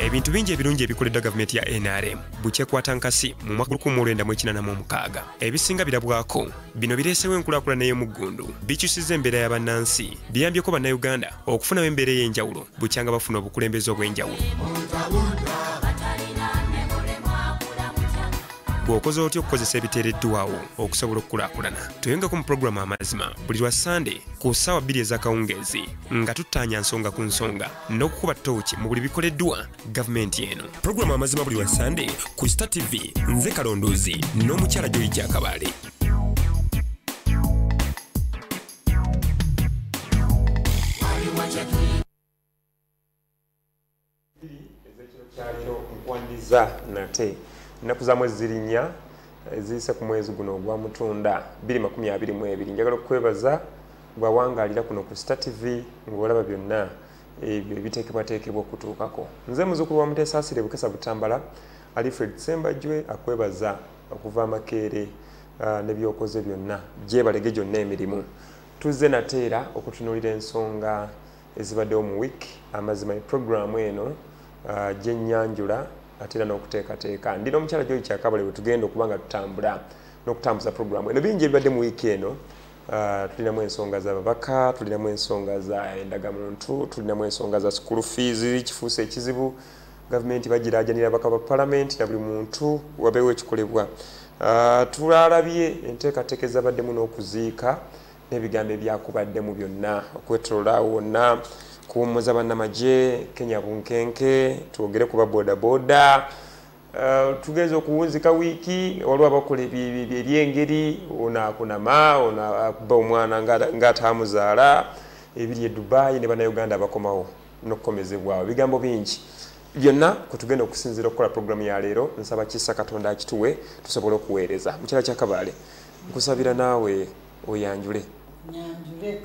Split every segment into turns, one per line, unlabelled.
Ebintu bingi ebirungi ebikoleddwa gavumenti ya NRM bukyekwata nkasi mu mwaka 1986 ebisinga birabwako bino bireesewo enkulaakulana y'omuggundu bikyusizza embeera y'abannansi biyambyeko bannayuganda okufunawo embeera ey'enjawulo bukyanga bafuna obukulembeze obw'enjawulo. Bw'okoze otya okukozesa ebiteereddwawo okusobola okukulaakulana. Tuyongeko mu pulogulaamu Amazima buli lwa Sande ku ssaawa 2 ez'akawungeezi nga tuttaanya nsonga ku nsonga n'okukuba ttooki mu buli bikoleddwa gavumenti eno. Pulogulaamu Amazima buli lwa Sande ku Star TV, nze Kalondoozi n'omukyala KYAKABAALE. Nate ennaku za mwezi zirinya eziyise ku mwezi guno ogwa Mutunda 2022. Njagala okwebaza bwawangaalira kuno ku Star TV ng'olaba byonna ebiteekebwateekebwa okutuukako. Nze muzzukulu wa Muteesa Asire Bukesa Butambala, Alfred Sembajwe akwebaza okuva Makeere n'ebyokoze byonna gyebalege gyonna emirimu. Tuzze nateera okutunuulira ensonga ezibaddewo mu wiiki amazima programu eno gy'ennyanjula atera n'okuteekateeka. Ndina omukyala KYAKABAALE bwe tugenda okuba nga tutambula n'okutambuza programu eno. Bingi ebibadde mu wiiki eno, tulinamu ensonga z'ababaka, tulinamu ensonga za endagamuntu, tulinamu ensonga za school fees, kifuuse ekizibu, gavumenti bagiraajanira ababaka ba palamenti na buli muntu wabeewo ekikolebwa. Tulalabye enteekateeka ezabaddemu n'okuziika n'ebigambo ebyakubaddemu byonna okwetoloola wonna, kuwummuza bannamagye, Kenya bunkenke, twogere kuba bodaboda. Tugeze okuwunzika wiiki waliwo abakola ebyengeri, ono akunama, ono akuba omwana ng'ataamuzaala, ebiri e Dubai ne bannayuganda abakomawo n'okukomezebwawo. Bigambo bingi byonna kwe tugenda okusinziira okukola pulogulaamu ya leero. Nsaba kisa Katonda akituwe tusobole okuweereza. Mukyala KYAKABAALE, nkusabira naawe oyanjule.
Nyanjule.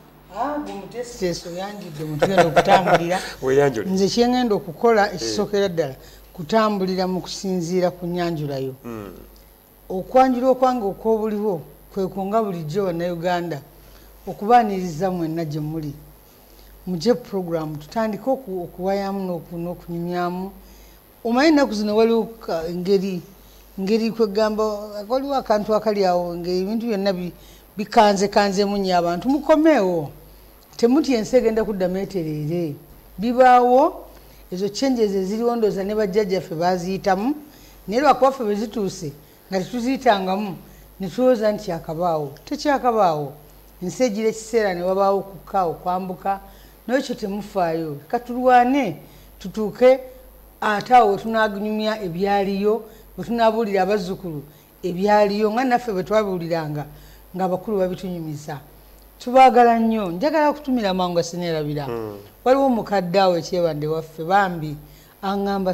Muteesa oyanjudde mutugenda okutambulira. Nze kyengenda okukola ekisookera ddala kutambulira mu kusinziira ku nnyanjulayo. Okwanjula okwange okw'obuliwo kwe kunga bulijjo bannayuganda okubaaniriza mwenna gye muli. Mugye puroguramu tutandike okuwayamu n'okunyumyamu. Omanyi ennaku zino waliwo engeri kwegamba waliwo akantu akali awo ng'ebintu byonna bikanzekanzemu nnyo abantu. Mukomeewo. Temutya ensi egenda kuddamu etereere. Bibaawo ezo changes eziriwo ndooza ne bajjajjaffe baaziyitamu, naye lwakuba ffe bwe zituuse nga tetuziyitangamu ne tulowooza nti kyakabaawo. Tekyakabaawo. Ensi egira ekiseera ne wabaawo okukka okwambuka, n'ekyo temufaayo. Katulwane tutuuke ate awo we tunaanyumya ebyaliyo, we tunaabuulira abazzukulu ebyaliyo nga naffe bwe twabuuliranga ng'abakulu babitunyumiza. Tubaagala nnyo. Njagala okutumira mangu asineerabira. Waliwo omukadde awo ekyebande waffe bambi aŋŋamba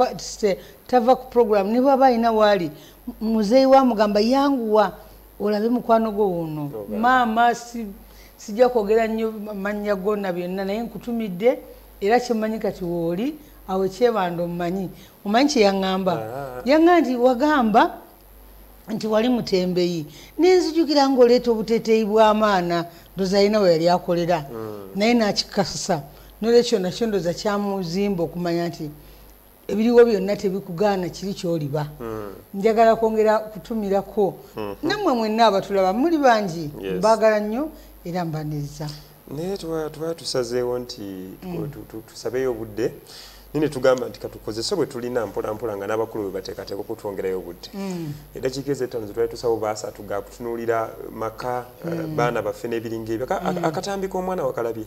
tava ku puroguramu ne bw'aba alina waali muzeeyi wa mugamba yanguwa olabe mukwano gwo wuno. Maama sijja kwogera nnyo mannya gonna byonna naye nkutumidde era kyemmanyi kati wooli awo ekyebande omumanyi. Omanyi kye yaŋŋamba? Yaŋŋamba nti wagamba nti wali mutembeyi nenzijukira ng'oleeta obuteeteeyi bw'amaana ndoza alina we yali akolera naye n'akikasa. N'olwekyo nakyo ndoza kyamuzimba okumanya nti ebiriwo byonna tebikugaana kiri ky'oliba. Njagala kwongera kutumirako nammwe mwenna abatulaba muli bangi. Mbaagala nnyo era mbaniriza.
Naye tuba tusazeewo nti tusabeyo obudde. Nine tugamba nti katukozese bwe tulina mpola nga n'abakulu bwe bateekateeka okutwongerayo obudde. Eddakiika ezettaano ze twali tusaba baasatu ga kutunuulira maka, baana baffe n'ebiringa ebyo. Akatambi k'omwana wakalabye?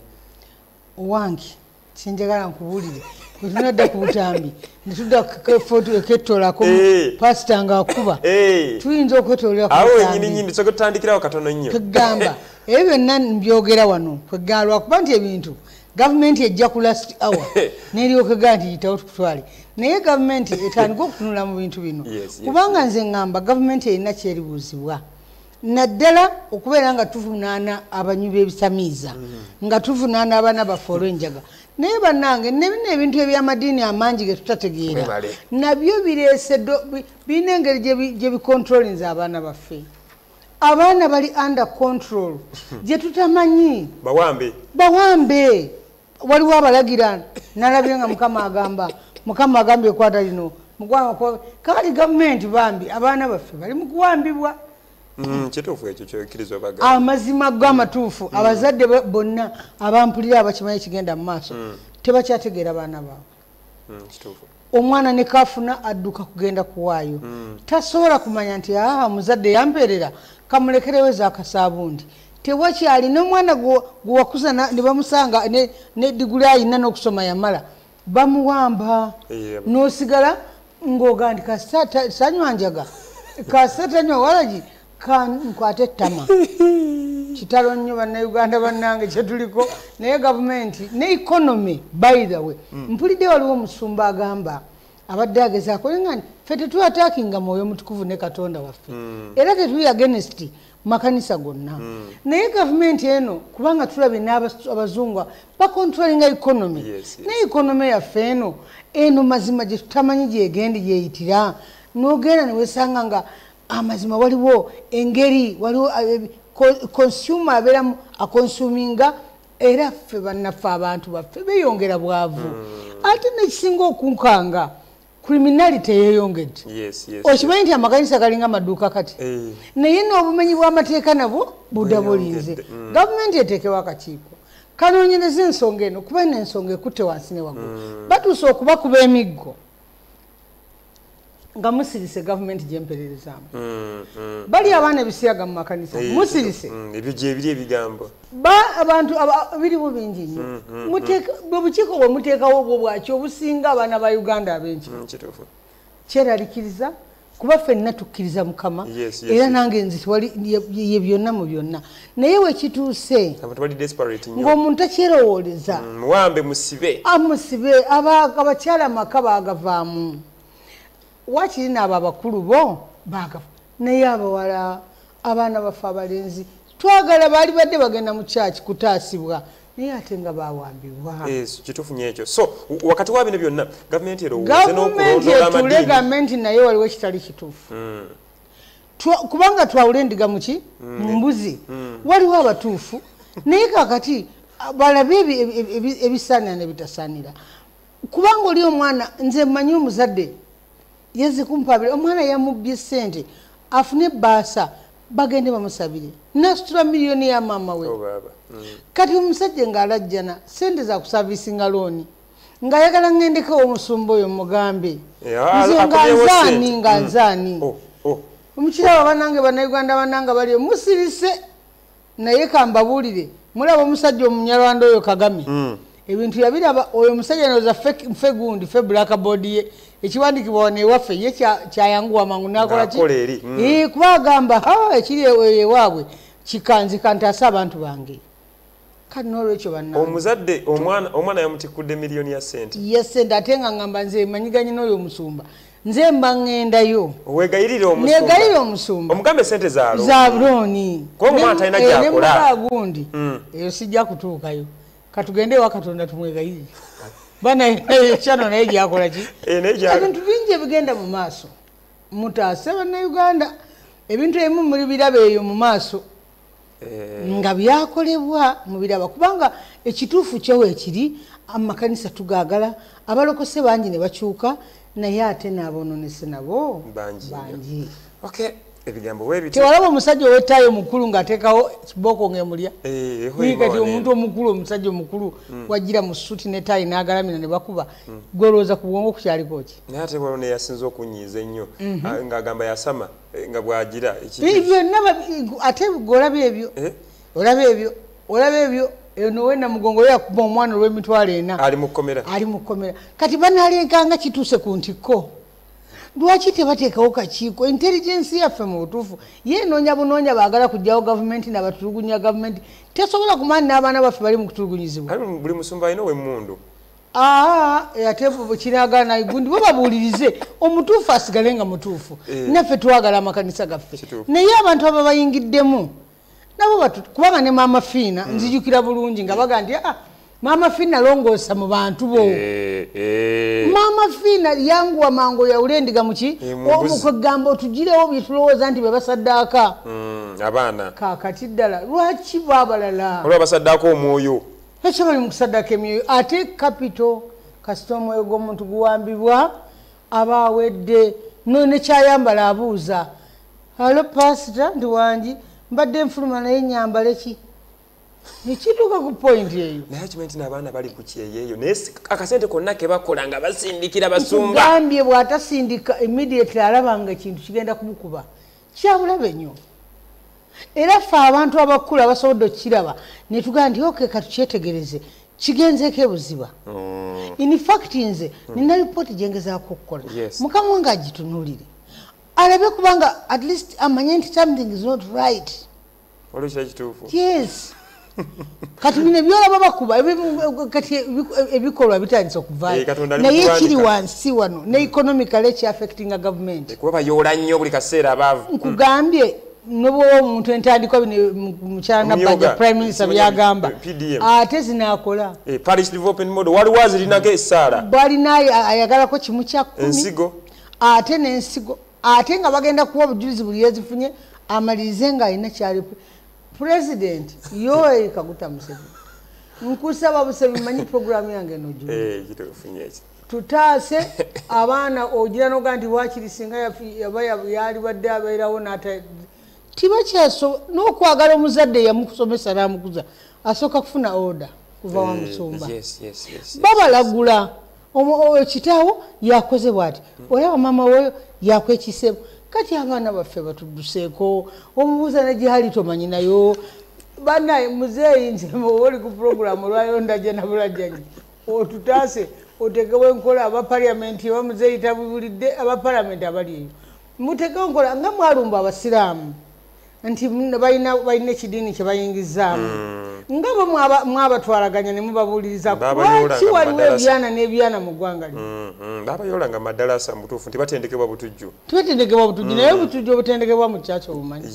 Owange kyenjagala nkubuulire bwe tunadda ku butambi ne tudda eketolako pasita ng'akuba tuyinza okwetolera
awo wenyininyini soke tutandikirawo katono nnyo.
Kwegamba ebyo byonna mbyogera wano kwegamba lwakuba nti ebintu gavumenti ejja ku last hour n'eryokegaa nti yitawo tukutwale. Naye gavumenti etandika okutunula mu bintu bino kubanga nze ŋŋamba gavumenti erina kyeribuuzibwa naddala okubeera nga tuvunaana abanywi b'ebisamiiza nga tuvunaana abaana baffe olw'enjaga. Naye bannange nebino ebintu eby'amadiini amangi ge tutategeera nabyo bireese birina engeri gye bikontrolinze abaana baffe. Abaana bali under control gye tutamanyi. Bawambe waliwo abalagira nalabira nga Mukama agamba mukama agambye kwata lino mugwanga kwa kali government bambi abaana baffe bali mu kuwambibwa
kituufu ekyo kyokirizwa baga
amazima g'amatuufu abazadde bonna abampulira abakimanyi kigenda mu maaso tebakyategeera baana baabwe
kituufu
omwana ne kafuna adduka kugenda kuwaayo tasobola kumanya nti muzadde yampeerera kamulekerewo zakasaabundi tewakyali n'omwana gwewakuza ne bamusanga ne diguli ayina n'okusoma yamala bamuwamba n'osigala ng'oga nti sanywa njaga kasatanywa walagi kankwate ettama kitalo nnyo bannayuganda bannange kyetuliko naye gavumenti ne economy by the way mpulidde waliwo omusumba agamba abadde agezaako nga ffe tetwatakinga mwoyo mutukuvu ne katonda waffe era tetuli against makanisa gonna naye gavumenti eno kubanga tulabye n'abazungu bakontrolinga economy ne economy yaffe eno mazima gye tutamanyi gyegenda gyeyitira n'ogenda ne wesanga nga amazima waliwo engeri waliwo consumer abeeramu akonsuminga era ffe bannaffe abantu baffe beeyongera bwavu ate nekisinga okunkanga criminality eyeyongedde okimanyi nti amakanisa galinga amaduuka kati naye n'obumenyi bw'amateeka nabwo budda bulinze gavumenti eteekewo akakiiko kanoonyereza ensonga eno kuba n'ensonga ekutte wansi ne waggulu batuuse okubakuba emiggo nga musirise gavumenti gyempererezaamu bali abaana ebisiyaga mu makanisa musirise
ebyo ebiri ebigambo
abantu birimu bingi nnyo obukiiko bwe muteekawo obwo bwaki obusinga abaana ba uganda abenki kyeralikiriza kuba ffenna tukkiriza mukama era nange nzi ye byonna mu byonna naye wekituuse ng'omuntu takyerowooleza
muwambe musibe
amusibe abakyala maka baagavaamu wakiri n'abo abakulu bo baagafa naye abawala abaana baffe abalenzi twagala baali badde bagenda mu kyaki kutaasibwa naye ate nga bawambibwa
kitufunye ekyo so wakati wa bino byonna gavumenti
erowooze gavumenti naye waliwo ekitali kituufu kubanga twawula endiga muki mu mbuzi waliwo abatuufu naye kakati balabe ebisaanira ne bitasaanira kubanga oli omwana nze mmanyi omuzadde yazze kumpabira omwana yamubbye ssente afune baasa bagende bamusabire nasitula miliyoni ya maama we kati omusajja ng'alajjana ssente za kusavisinga looni ng'ayagala ng'endeko omusumba oyo mugambe nze nga nzaani omukiraba banange bannayuganda bannanga baliyo musirise naye kambabuulire mulaba omusajja omunyarwanda oyo Kagame ebintu yabiraba oyo omusajja noza ffe gundi ffe blackboard ye ekiwandikibwa wano ewaffe ye kyayanguwa mangu nakola ki kuba agamba ekiri ewaabwe kikanzika ntaasa abantu bange kati n'olwekyo bannange
omuzadde omwana yamutikudde miliyoni ya sente
ye sente ate nga ngamba nze manyiganye n'oyo omusumba nze mba ŋŋendayo negayire omusumba
omugambe sente za
looni nemala gundi eyo sijja kutuukayo katugende ewa Katonda tumwegayire bana ekyano naye gyakola ki ebintu bingi ebigenda mu maaso mutaase bannayuganda ebintu ebimu muri biraba eyo mu maaso nga byakolebwa mu biraba kubanga ekituufu kyewe ekiri amakanisa tugaagala abalokose bangi ne bakyuka naye ate n'aboononese nabo bangi
ebigambo weebiti
tewalaba omusajja ow'ettaayo omukulu ng'ateekawo kibooko ng'emulya kati omuntu omukulu omusajja omukulu wajjira mu suuti n'ettaayi n'agalamira ne bakuba gwolowooza ku bwongo kukyaliko ki
naye ate waliwo neyasinza okunyiiza ennyo ng'agamba yasama nga bw'agira
byonna ate olaba ebyo olaba ebyo nowena mugongo yo yakuba omwana olw'emitwalo ena
ali mu kkomera
kati banaalekanga kituuse ku ntikko lwaki tebateekawo kakiiko intelligence yaffe mu butuufu ye noonya bunoonya baagala kujjawo gavumenti nabatulugunya gavumenti tesobola kumanya n'abaana baffe bali mu kutulugunyizibwa
buli musumba alina ow'emmundu
ate kiragana gundi bo babuulirize omutuufu asigale nga mutuufu naffe twagala amakanisa gaffe naye abantu aba bayingiddemu nabo kubanga ne maama fiina nzijukira bulungi nga baga nti maama fiina longoosa mu bantu bo maama fiina yanguwa mango yawula endiga muki okwegamba otugirewo byetulowooza nti bebasaddaaka
abaana
kakati ddala lwaki baabalala
olwa basaddaaka omwoyo
ekyo bali mu kusaddaaka emyoyo ate kasita omwoyo gw'omuntu guwambibwa aba awedde none kyayambala abuuza alo pasita ndi wangi mbadde nfuluma naye nyambale ki nekituuka ku point eyo
naye kimenti n'abaana bali ku kyeyeeyo naye akasente konna ke bakola nga basindikira basumba
gambye bw'atasindika immediately alaba nga ekintu kigenda kumukuba kyabulabe nnyo era ffe abantu abakulu abasobodde okukiraba ne tugamba nti oke katukyetegereze kigenzeeko ebuziba in fact nze nina lipooti gyengezaako okukola mukama wange agitunuulire alabe kubanga at least amanye nti something is not right yes kati bino byolaba bakuba kati ebikolwa bitandise okuvaayo naye kiri wansi wano ne economically ekyaffecting a government
kuba bayoola nnyo buli kaseera abaavu
nkugambye nobwoba omuntu entandikwa bino mukyala Nabbanja prime minister byagamba ate zinaakola
parish development model waliwo azirinako essaala
bwalina ayagalako kimu kya 10
ensigo
ate n'ensigo ate nga bagenda kuwa obujulizi buli yezifunye amalirize ng'alina kyali president Yoweri Kaguta Museveni nkusaba Museveni manyi programu yange noju tutaase abaana ogira noga nti wakiri singa yali badde abeerawo n'ata tibakyaso n'okwagala omuzadde yamukusomesa n'amukuza asooka kufuna order kuva wa musumba babalagula kitaawo yakoze bw'ati olaba maama woyo yakwekiseemu kati abaana baffe batudduseeko omubuuza ne gyali tomanyi nayo banaye muzeeyi nze oli ku puroguramu olwayonda gye nabulajjanyi otutaase otekewo enkola abapaliamenti bamuzeeyi tabubulidde abapalamenti abali eyo mutekewo enkola nga mwalumba abasiraamu nti balina ekidiini kye bayingizaamu nga bwe mwabatwalaganya ne mubabuuliriza lwaki waliwo ebyana n'ebyana mu ggwanga lino
babayolanga maddalasa mutuufu nti batendekebwa butujju
tibetendekebwa butujju naye obutujju obutendekebwa mu kyakyo obumanyi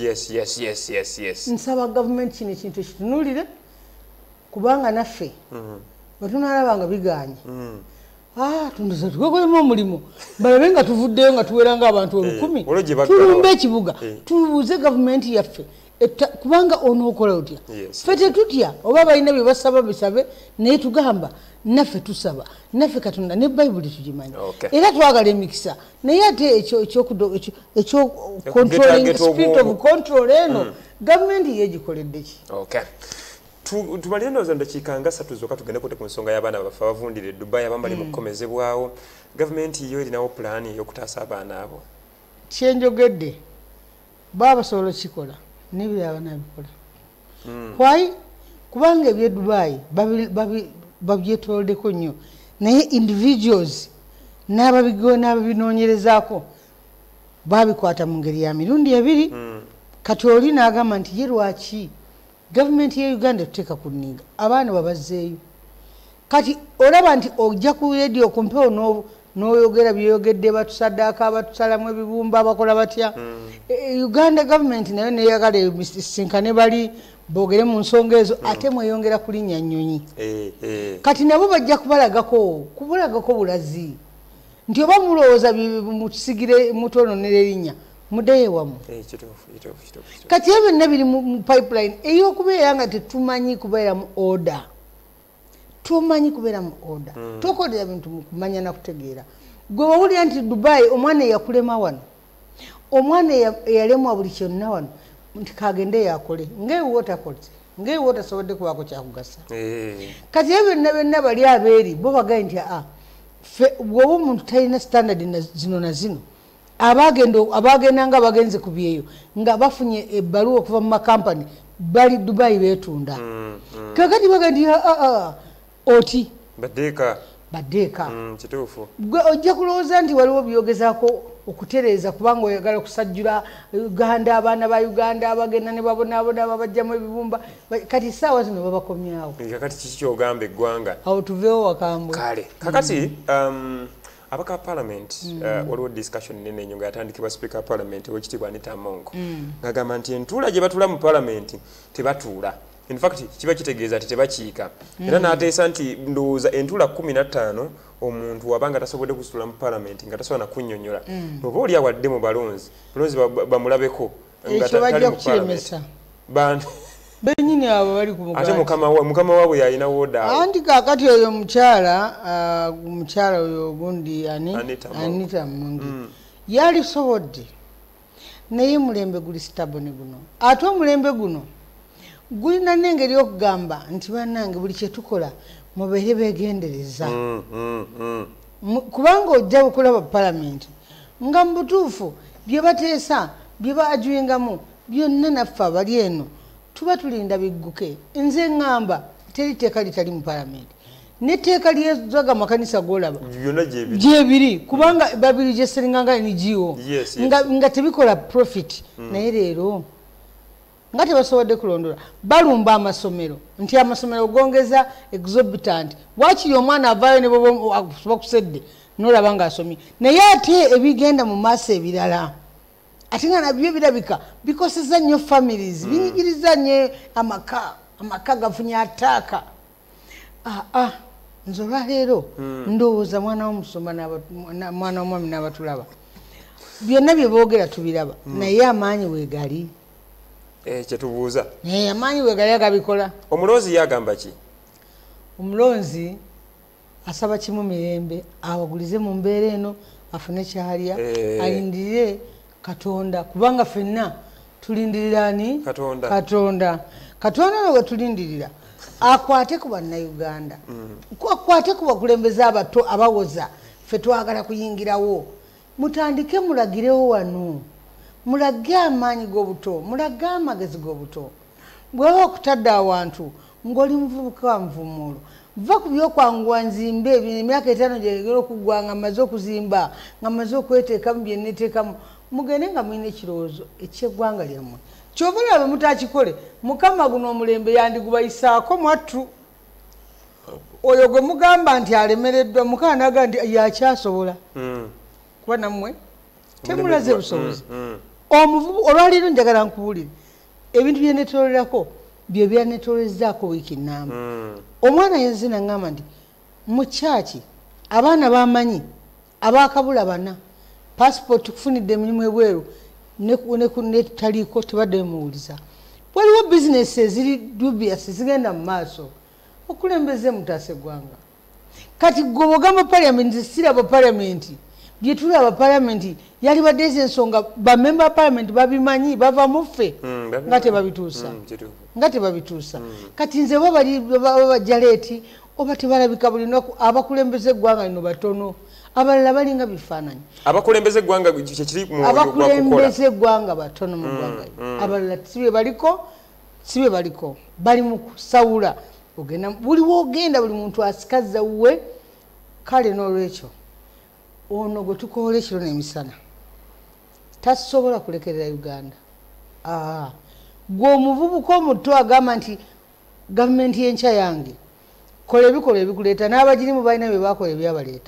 nsaba gavumenti kino ekintu ekitunuulire kubanga naffe batunaalabanga biganye tunduza tukolemu omulimu balabe nga tuvuddeyo nga tuweranga abantu 10,000 tulumbe ekibuga tubuuze gavumenti yaffe kubanga onookola otya ffe tetutya oba balina bye basaba bisabe naye tugamba naffe tusaba naffe Katonda ne Bayibuli tugimanyi era twagala emikisa naye ate ekyo controlling spirit of control eno gavumenti yegikoledde ki
tumalire ndowooza ndakiika nga 3 zokka tugende kote ku nsonga y'abaana baffe abavundira e Dubai abamu bali mu kukomezebwawo gavumenti yo erinawo pulaani ey'okutaasa abaana abo
kyenjogedde baba basobola okikola n'ebirala nabikola why kubanga eby'e Dubai babyetooloddeko nnyo naye individuals n'ababinoonyerezaako babikwata mu ngeri ya mirundi ebiri kati oli n'agamba nti ye lwaki gavumenti ya Uganda tuteeka ku nninga abaana babazzeeyo kati olaba nti ojja ku radio ku mpewo n'oyogera byeyogedde batusaddaaka batusalamu ebibumba abakola batya Uganda gavumenti nayo neyagala sinkane bali boogere mu nsonga ezo ate mweyongera kulinnya nnyonyi kati nabo bajja kubalagako bulazi nti oba mulowooza mukisigire mutoononera erinnya muddeyo wamu kati ebyo byonna biri mu pipeline ey'okubeera nga tetumanyi kubeera mu order tokolera bintu mu kumanya na kutegeera gwe wawulira nti Dubai omwana eyakulema wano omwana eyalemwa buli kyonna wano nti kagende yakole ngaewe otakoze ngaewe otasobodde kubaako kyakugasa kati ebyo byonna bali abeeri bo bagaye nti bw'oba omuntu talina standard zino na zino abagenda nga bagenze ku byeyo nga bafunye ebbaluwa okuva mu makampani bali Dubai beetunda kakati bagandi oti baddeeka
kituufu
gwe ojja kulowooza nti waliwo byogezaako okutereeza kubanga oyagala okusajjula Uganda abaana ba Uganda abagenda ne babonaabona babajjamu ebibumba kati essaawa zino babakomyawo
kakati kiki kyogamba eggwanga
awo tuveewo wakambwe
kale kakati abaka parliament waliwo discussion nene nnyo nga yatandikibwa speaker parliament owekitiibwa Anita Among ng'agamba nti entuula gye batuula mu parliament tebatuula in fact kiba kitegeeza nti tebakiika era n'ateesa nti ndowooza entuula 15 omuntu wabanga tasobodde kusitula mu parliament nga tasobola nakunnyonnyola oba oli awadde mu balonzi bamulabeko nga tali mu parliament
benyini abo bali ku mugaati
ate mukama waabwe yalina woda
anti kakati oyo mukyala oyo gundi Anita Mungi yali sobodde naye mulembe guli stabone guno ate omulembe guno gulina n'engeri okugamba nti bannange buli kyetukola mubeere beegendereza kubanga ojja okulaba palamenti nga mu butuufu bye bateesa bye baajuingamu byonna naffe abali eno tuba tulinda bigguke nze ngamba teri teeka litali mu palamenti n'etteeka lyezaga makanisa golaba gyebiri kubanga babiri gyeseringanga NGO nga tebikola profit naye leero nga tebasobodde kulondola balumba amasomero nti amasomero gongeza exorbitant wakiri omwana avaayo ne bakusedde n'olaba ng'asomye naye ate ebigenda mu maaso ebirala ate nga nabyo birabika bikoseza nnyo families binyigiriza nnyo amaka gafunye ataaka nze olwaleero ndowooza mwana w'omwami n'abatulaba byonna bye boogera tubiraba naye amaanyi weegali
kyetubuuza
amaanyi weegali agabikola
omulonzi yagamba ki
omulonzi asaba kimu mirembe awagulize mu mbeera eno afune kyalya alindirire Katonda kubanga fenna tulindirira ani Katonda ono we tulindirira akwate ku bannayuganda akwate ku bakulembeze abato abawoza ffe twagala kuyingirawo mutandike mulagirewo wano mulage amaanyi g'obuto mulage amagezi g'obuto bw'oba okutadde awantu ng'oli muvubuka wa nvumuulo va ku byokwanguwa nzimbe emyaka 5 gyegera okuggwa nga mmaze okuzimba nga mmaze okweteekamu bye neteekamu mugende nga mulina ekirowoozo eky'eggwanga lyammwe kyova olaba mutakikole mukama guno omulembe yandigubayisaako mwattu oyo gwe mugamba nti alemereddwa mukama naga nti yakyasobola kuba nammwe temulaze busobozi omuvubu olwaleero njagala nkubuulire ebintu byenetolerako bye byanetolezaako wiiki nnamba omwana yenze naŋŋamba nti mu kyaki abaana bamanyi abakabula bana passport kufunidde emirimu ebweru netaliiko tebadde muwuliza waliwo bizinesi eziri dubious zigenda mu maaso okulembeze mutase gwanga kati gobogamba palamenti siraba palamenti byetulaba palamenti yali badde ensonga bamemba palamenti babimanyi bava muffe nga tebabituusa kati nze babajaleeti oba tebalabika buli lunaku abakulembeze eggwanga lino batono abalala balinga bifaananyi
abakulembeze eggwanga kyekiri
abakulembeze eggwanga batono mu ggwanga abalala sibe baliko bali mu kusawula ogenda buli wogenda buli muntu asikaza we kale n'olwekyo ono gwe tukoola ekiro n'emisana tasobola kulekerera Uganda gwe omuvubuka omuto agamba nti gavumenti y'enkya yange kola ebikola ebikuleeta n'abagirimu balina bye bakola ebyabaleeta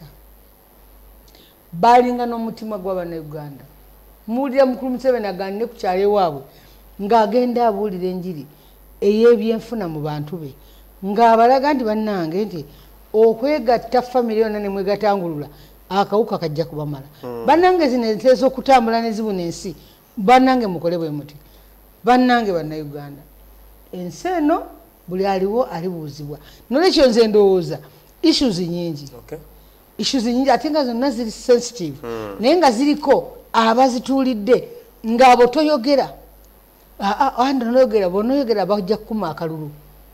balinga n'omutima gw'Abannayuganda muwulira mukulu Museveni agande ku kyalo ewaabwe ng'agenda abuulira enjiri ey'ebyenfuna mu bantu be ng'abalaga nti bannange nti okwegatta famire yonna ne mwegatangulula akawuka kajja kubamala bannange zino enteesa okutambula ne zibuna ensi bannange mukole bwe muti bannange Bannayuganda ensi eno buli aliwo alibuuzibwa nolwekyo nze ndowooza issues nyingi ate nga zonna ziri sensitive naye nga ziriko abazituulidde ng'abo toyogera noyogera bonoyogera bajja kukuma akalulu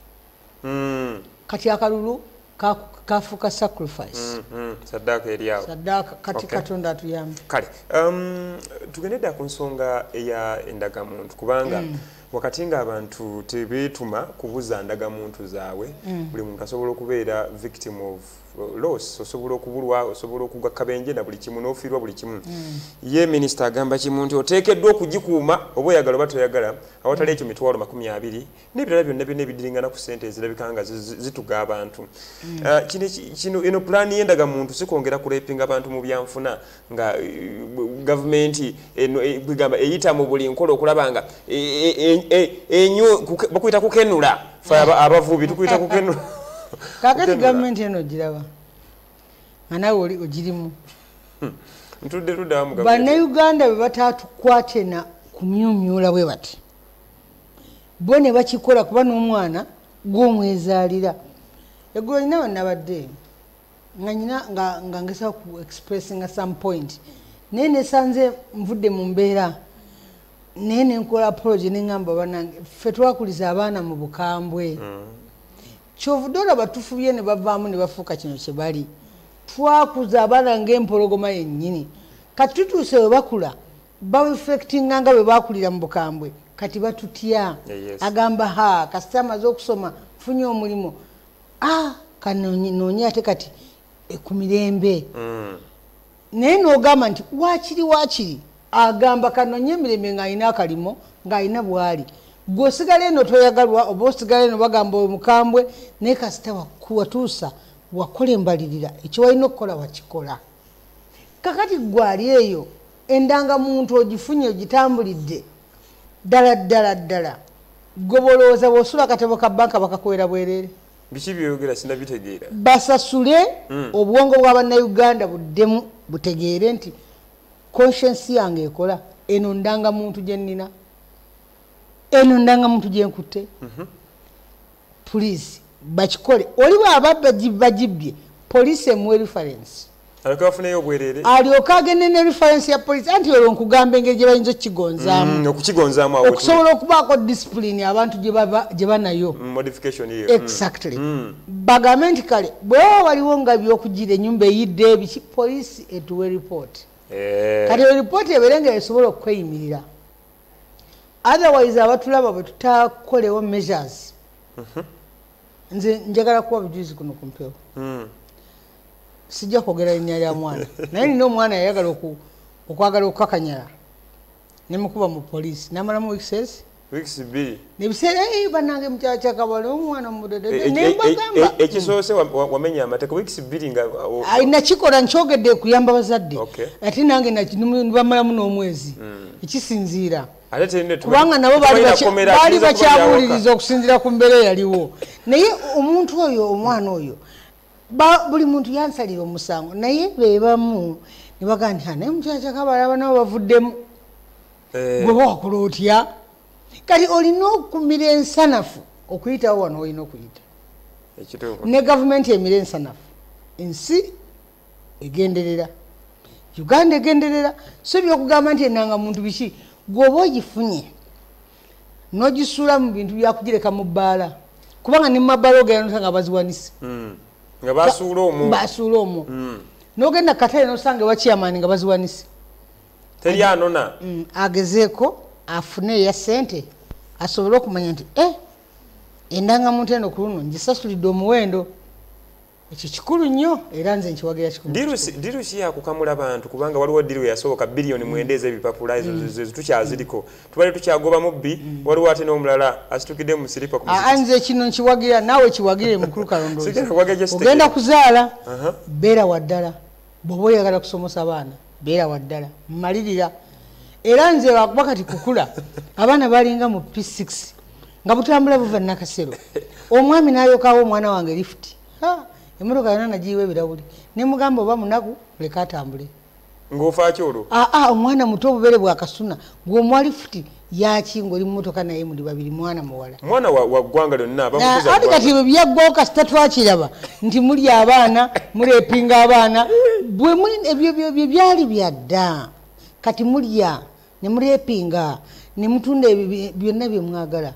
kati akalulu kafuuka sacrifice
saddaaka eryawo
saddaaka kati Katonda atuyambe
kale tugendedde ku nsonga eya endagamuntu kubanga wakati nga abantu tebeetuma kubuza ndagamuntu zaabwe buli muntu asobola okubeera victim of loss osobola okubulwa osobola okugwa kabenje na buli kimu n'ofiirwa buli kimu ye minisita agamba kimu nti oteekeddwa okugikuuma oba oyagala oba toyagala awatali ekyo 20,000 n'ebirala byonna byonna ebidiringana ku ssente ezirabika nga zituga abantu kino eno pulaani y'endagamuntu si kwongera kuleepinga abantu mu byanfuna nga gavumenti bwegamba eyita mu buli nkola okulaba nga bakuyita kukenula abavubi tukuyita kukenula
kakati gavumenti eno giraba nga nawe ogirimu Bannayuganda bwe batatukwate na kumyumyula bwe bati bo ne bakikola kuba n'omwana gw'omwezaalira. Eggulo nina nabadde nga nyina nga ngesa ku expressinga some point naye nesanze nvudde mu mbeera naye nenkola apology neŋŋamba banange ffe twakuliza abaana mu bukambwe kyovudde olaba tufubye ne bavaamu ne bafuuka kino kye bali. Twakuza abaana ng'empologoma yennyini kati tutuuse we bakula bafectinga nga bwe bakulira mu bukambwe kati batutya. Agamba kasita amaze okusoma funye omulimu kanoonya ate kati ku mirembe naye n'ogamba nti waakiri agamba kanoonye emirembe ng'alina akalimo ng'alina bw'ali gwe osigala eno toyagalwa oba osigala eno bagamba omukambwe naye kasita watuusa wakola embalirira ekyo walina okukola wakikola. Kakati gwali eyo endangamuntu ogifunye ogitambulidde ddala gwe bolowooza bw'osula akatabo ka banka bakakwera bwereere.
Biki byogera sinabitegeera.
Basasule obwongo bw'Abannayuganda buddemu butegeere nti conscience yange ekola eno ndangamuntu gye nnina eno ndangamuntu gye nkutte. Please bakikole. Oli bw'aba bagibbye poliisi emuwe reference
alikafuneyo obwereere
alyoka agende ne reference ya poliisi anti olwo nkugamba engeri gye bayinza
okukigonzaamu
okusobola okubaako discipline abantu gye banayo
modification hiyo.
Exactly. Bagambe nti kale bwe waliwo nga byokugira ennyumba eyidde ebiki poliisi etuwe report. Kati eyo report ebeere nga esobola okweyimirira. Otherwise abatulaba bwe tutakolewo measures. Nze njagala kuwa bujulizi kuno ku mpewo. Sijja kwogera linnya lya mwana naye nina omwana yayagala okwagala okukakanyala ne mukuba mu poliisi n'amalamu weeks
2
nebiseera banange mukyala KYAKABAALE omwana mudede
nembagamba ekisoose wamenya amateeka weeks 2 nga
nakikola nkyogedde kuyamba bazadde ate nange nibamalamu n'omwezi ekisinziira kubanga nabo baali bakyabuuliriza okusinziira ku mbeera eyaliwo naye omuntu oyo omwana oyo buli muntu yansalira omusango naye bebamu ne bagaa nti naye mukyala KYAKABAALE abanabo bavuddemu gwe wakola otya kati olina okumira ensanafu okuyitawo wano olina okuyita ne gavumenti emira ensanafu ensi egenderera Uganda egenderera so byokugamba nti enangamuntu biki gwoba ogifunye n'ogisuula mu bintu byakugireka mu bbaala kubanga ne mu mabbaala ogenda nga baziwanise
nga basuula omwo
n'ogenda katale n'osanga wakyamaani nga baziwanise
teri anona
agezeeko afune eya ssente asobole okumanya nti endangamuntu eno ku luno ngisasulidde omuwendo ekyo kikulu nnyo era nze nkiwagira kikulu.
Diru ki yakukamula bantu kubanga waliwo diru yasooka bilioni 9 ez'ebipapula ezo tukyaziriko tubale tukyagoba mubbi waliwo ate n'omulala asitukidde mu siripa ku muziki. Nze
kino nkiwagira naawe kiwagire mukulu kalondoozi ogenda kuzaala beera waddala bw'oba oyagala kusomesa abaana beera waddala mmalirira era nze wakuba kati kukula abaana balinga mu P6 nga butambula buva nakasero omwami n'ayokaawo omwana wange lifuti emmotoka yonna nagiyiwa ebirawuli ne mugamba oba munaku leka atambule
ng'ofaaki olwo
omwana muto obubere bwakasuna gw'omwali futi yaki ng'oli mu mmotoka naye muli babiri mwana muwala
mwana wa ggwanga lyonna
ati kati bwe byaggwawo kasita twakiraba nti muli abaana muleepinga abaana ebyo byali byadda kati mulya ne muleepinga ne mutunda ebyo byonna bye mwagala.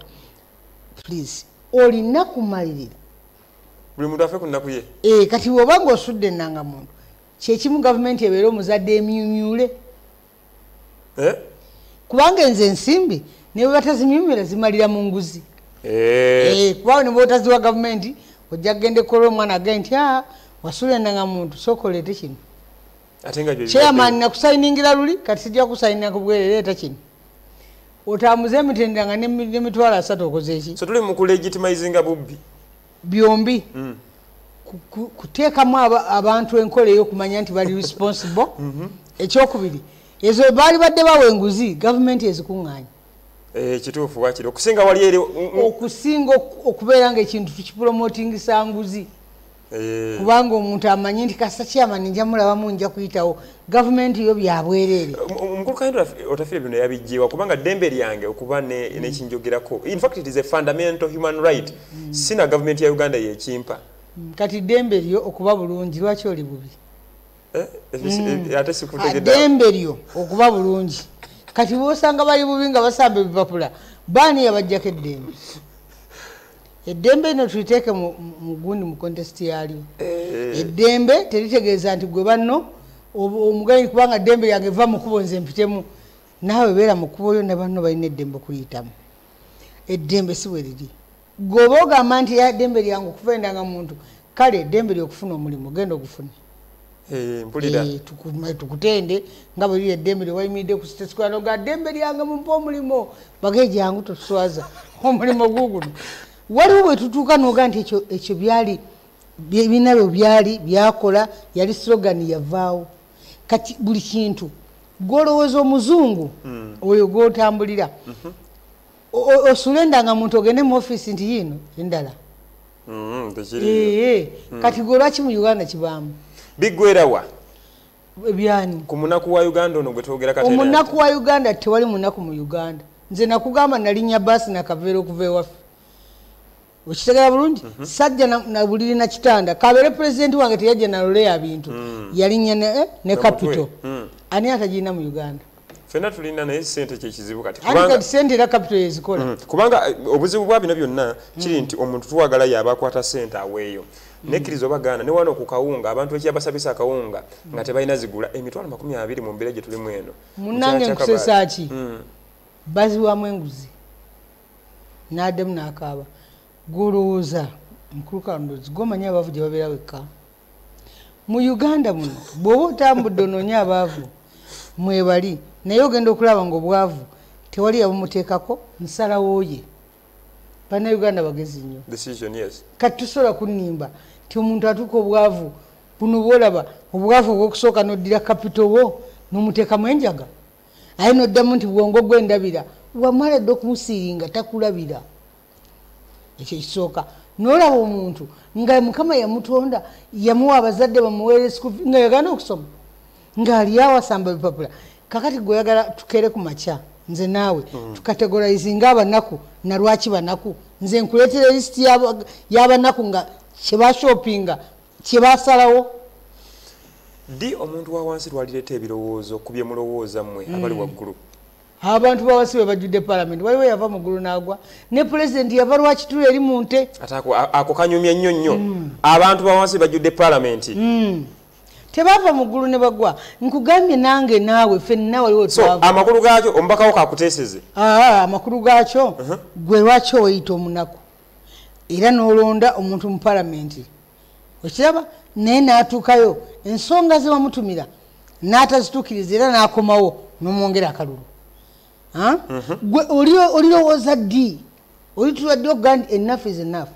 Please olina kumalirira
buli muntu afe ku nnaku ye.
Kati bw'oba ng'osudde ennangamuntu kyekimu gavumenti ebeera omuzadde emyumyule kubanga enze ensimbi ne bwe batazimyumira zimalira mu nguzi kubanga ne bwotaziwa gavumenti ojja kugenda ekkola omwana agaye nti wasula ennangamuntu sooka oleete kino chairman nakusayiningira luli kati sijja kusayinira ku bwereere eta kino otambuze emitendera nga n'emitwalo 3 okoze eki
so tuli mu kulegitimizinga bubbi
byombi kuteekamu abantu enkola ey'okumanya nti bali responsible ekyokubiri ezo baali badde bawa enguzi gavumenti ezikuŋŋaanya
kituufu wakiri okusinga wali eri
okusinga okubeera ngaekintu tukipromotingisa nguzi kubanga omuntu amanyi nti kasita kyamani nja mulabamu nja kuyitawo gavumenti yo byabwereere
Omukaino otafire bino yabijiwa kubanga dembe lyange okuba ne kinjogerako. In fact it is a fundamental human right. Sina government ya Uganda yekimpa.
Kati dembe lyo okuba bulungi lwaki oli bubi?
Ate sikutegedda.
Dembe lyo okuba bulungi. Kati bosanga bali bubi nga basamba ebipapula. Bani yabajjako eddembe. Eddembe no tuiteeke mu gundi mu contest yalyo. Eddembe teritegeeza nti gwe banno omugayi kubanga dembe yange va mu kubo nze mpitemu nawe beera mu kubo yo ne banno balina eddembe okuyitamu. Eddembe si bwe liri. Gwoba ogamba nti ya dembe lyange okuvendanga muntu kale eddembe lyokufuna omulimu genda ogufune.
Mpulira.
Tukutende nga bwe liri eddembe lyewayimiridde ku State Square noga dembe lyange mumpa omulimo bagee jangu totuswaza omulimo guguno. Waliwo bwe tutuuka n'oga nti ekyo byali binabyo byali byakola yali slogan yavaawo. Kati buli kintu gwolowooza omuzungu oyo gwotambulira osulendanga muntu ogende mu office nti yino endala. Kati gwe lwaki mu Uganda kibaamu
bigwerawa
byani
ku munaku wa Uganda ono gwe twogera kati.
Omunaku wa Uganda tewali munaku mu Uganda. Nze nakugamba nalinnya basi nakaveera okuva ewaffe. Okitegera bulungi sajja na buliri na kitanda kabere president wange teyajja na lole ya bintu yalinnya ne capital ani atajina mu Uganda
fena tulina naye sente kye kizibu kati
kubanga sente la capital ezikola
kubanga obuzibu bwa bino byonna kiri nti omuntu tuwagala yaba kwata sente aweeyo nekirizo bagana ne wano ku kawunga abantu ekiyabasabisa akawunga nga tebalina zigula emitwalo 20 mu mbere gye tuli mweno
munange nkusesaaki bazi wa mwenguzi nadem nakaba Guruza mkuruka ndozi gomanya abavu gye babeera wekka mu Uganda muno bw'oba otambudde ononya abavu mwebali naye ogenda okulaba ng'obwavu tewali yabumuteekako nsalawo ye bana Uganda bagezi nnyo kati tusobola kunnimba ti omuntu atuuka obwavu buno bwolaba obwavu obw'okusooka n'oddira kapito wo n'omuteekamu enjaga aye n'oddamu nti bwongo gwendabira wamala dde okumusiringa takulabira. Ekyo kisooka n'olaba omuntu nga Mukama yamutonda yamuwa abazadde bamuweere school nga yagana okusoma ng'ali awo asamba bipapula. Kakati gweyagala tukere ku makya nze naawe tukategorizinga abanaku na lwaki banaku nze nkuleetera lisiti y'abanaku nga kye bashopinga kye basalawo.
Di omuntu wa wansi twalireeta ebirowoozo ku bye mulowooza mmwe abali waggulu.
Abantu bawasibe bajudde parliament waliwo yava mugulu nagwa ne president yava lwakitula eri munte
atako ako kanyumya nnyo abantu bawansi bajudde parliament
tebava mugulu ne bagwa nkugambye nange naawe fenna waliwo
twava. So amakulu gaakyo ombakawo kakuteeseze
amakulu gaakyo gwe lwaki oyita omunaku era n'olonda omuntu mu parliament okiraba naye n'atuukayo ensonga ze bamutumira n'atazituukiriza era n'akomawo n'omwongera akalulu. Olirowooza ddi olituladde okuga nti enough is enough.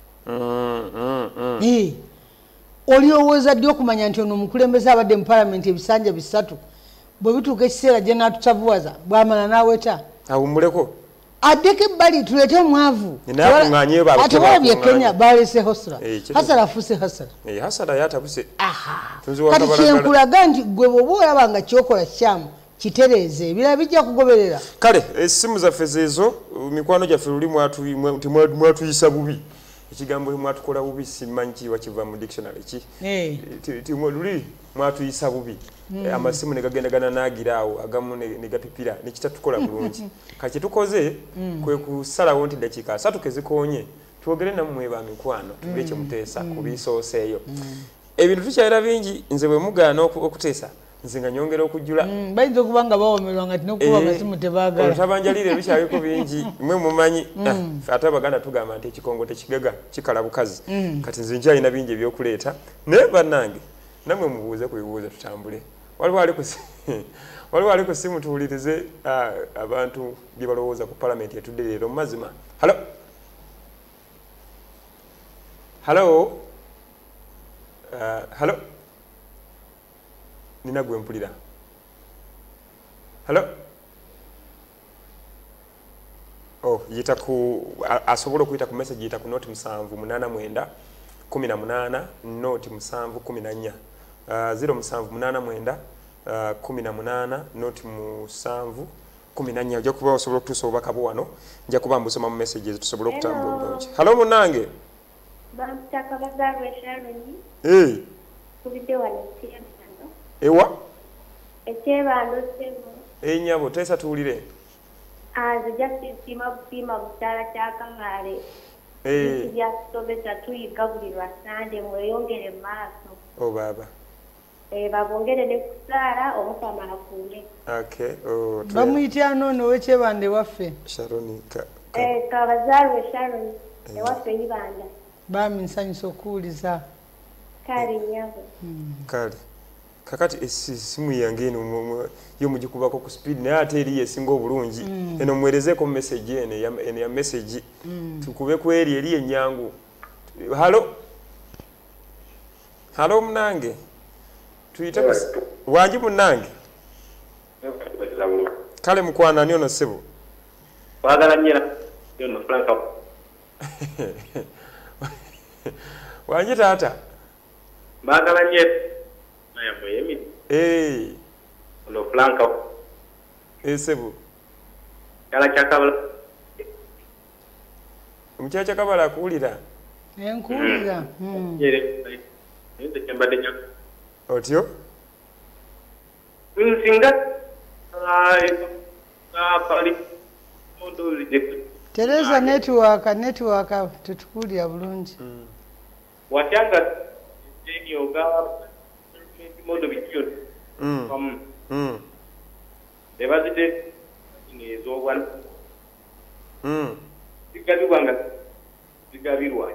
Olirowooza ddi okumanya nti ono omukulembeze abadde mu palamenti ebisanja 3 bwe bituuka ekiseera gye n'atutavuwaza bw'amala n'aweta
awummuleko
addeko ebbali tuleete omwavu ate walabye Kenya baleese hasara hasara afuuse hasara
hasara yatabuse
kati kyenkulaga nti gwe bw'oba olaba nga kyokola kyamu kitereeze ebirala bijja kugoberera. Kale
essimu zaffe zeezo mikwano gyaffe luli mwatuyisa bubi ekigambo mwatukola bubi simanyi kiwa kiva mu dictionary ki luli mwatuyisa bubi amasimu ne gagendagana n'agiraawo agamu ne gapipira ne kitatukola bulungi kati tukoze kwe kusalawo nti dakiika 3 kezikoonye twogere nammwe ba mikwano tubye kye muteesa ku bisooseeyo ebintu tukyalira bingi nze bwe mugaana okuteesa nzinga nyongera okujjula
bayinza okubanga bawomerwa nga tinokuba amasimu tebaagala
tabanjalire bikyaliko bingi mwe mumanyi ate abaganda tugamba nti ekikongo tekigaga kikala bukazi kati nze nkyalina bingi ebyokuleeta naye bannange nammwe mubuuze ku bibuuzo tutambule waliwo ali ku simu tuwulirize abantu bye balowooza ku palamenti etudde leero mu mazima. Halo nina gwe mpulira. Yita ku asobola okuyita ku message yita ku note 789 18 note 714 078 18 not 7 14 ojja kuba osobola okutuusa obubaka bwo wano nja kuba mbusoma mu messages tusobole okutambula obulungi. Halo munange. Ewa? Nyabo tesa tuwulire.
Nzija sima busima butala KYAKABAALE. Nzija kusomesa tuyiga buli lwasande mweyongere maaso.
Baba.
Babongere ne kusaala omukama akuume.
Okay.
Bamuyitya noono w'ekyebande waffe.
Sharon
Kabazaalwe Sharon ewaffe Ibanda.
Bami nsanyusa okuwuliza.
Kale nyabo.
Kale. Kakati simu yange eno yo mugikubako ku speed naye ate eri esinga obulungi eno mwerezeko message ene ya message tukube ku eri enyangu. Halo munange tuyite wanji munange kale mukwana nyono sebo
bagala nyina yono Franka
wanji tata
bagala nyina ya moyemi no Franka
sebo
kala KYAKABAALE
mchacha KYAKABAALE akuwulira
enkuwulira
nze kyembadde nya
otyo
nsinga pali mondo reject
Teresa network tutukulira bulungi
watyanga yoga mondo bityo debazide ni zogwan zigabirwanga zigabirwa.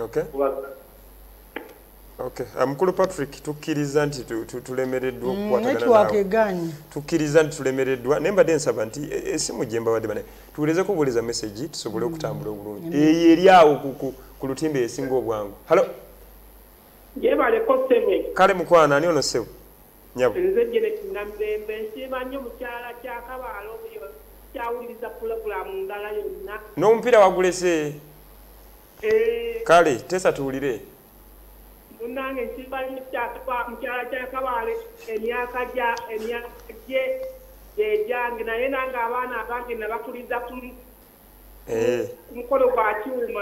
Okay. Mukulu Patrick tukkiriza nti tulemereddwa okukwatagana
network eganye.
Tukkiriza nti tulemereddwa nemba densaba nti esimu jemba wadde bane tuwulezeko obuuliza message tusobole okutambula obulungi. Eyo eri awo ku lutimbe esinga obwangu. Halo.
Jebale ko sebe.
Kale mukwana ani ono sebo. Nyabo.
Nze jene nambe nsiba nnyo mukyala KYAKABAALE obuyo kyawuliriza program ndala yonna.
N'omupiira wagulese. Kale tesa tuwulire.
Munange nsiba nnyo mukyala KYAKABAALE emyaka gye gyange naye nange abaana abange nabakuliza ku mukolo gwa kyuma.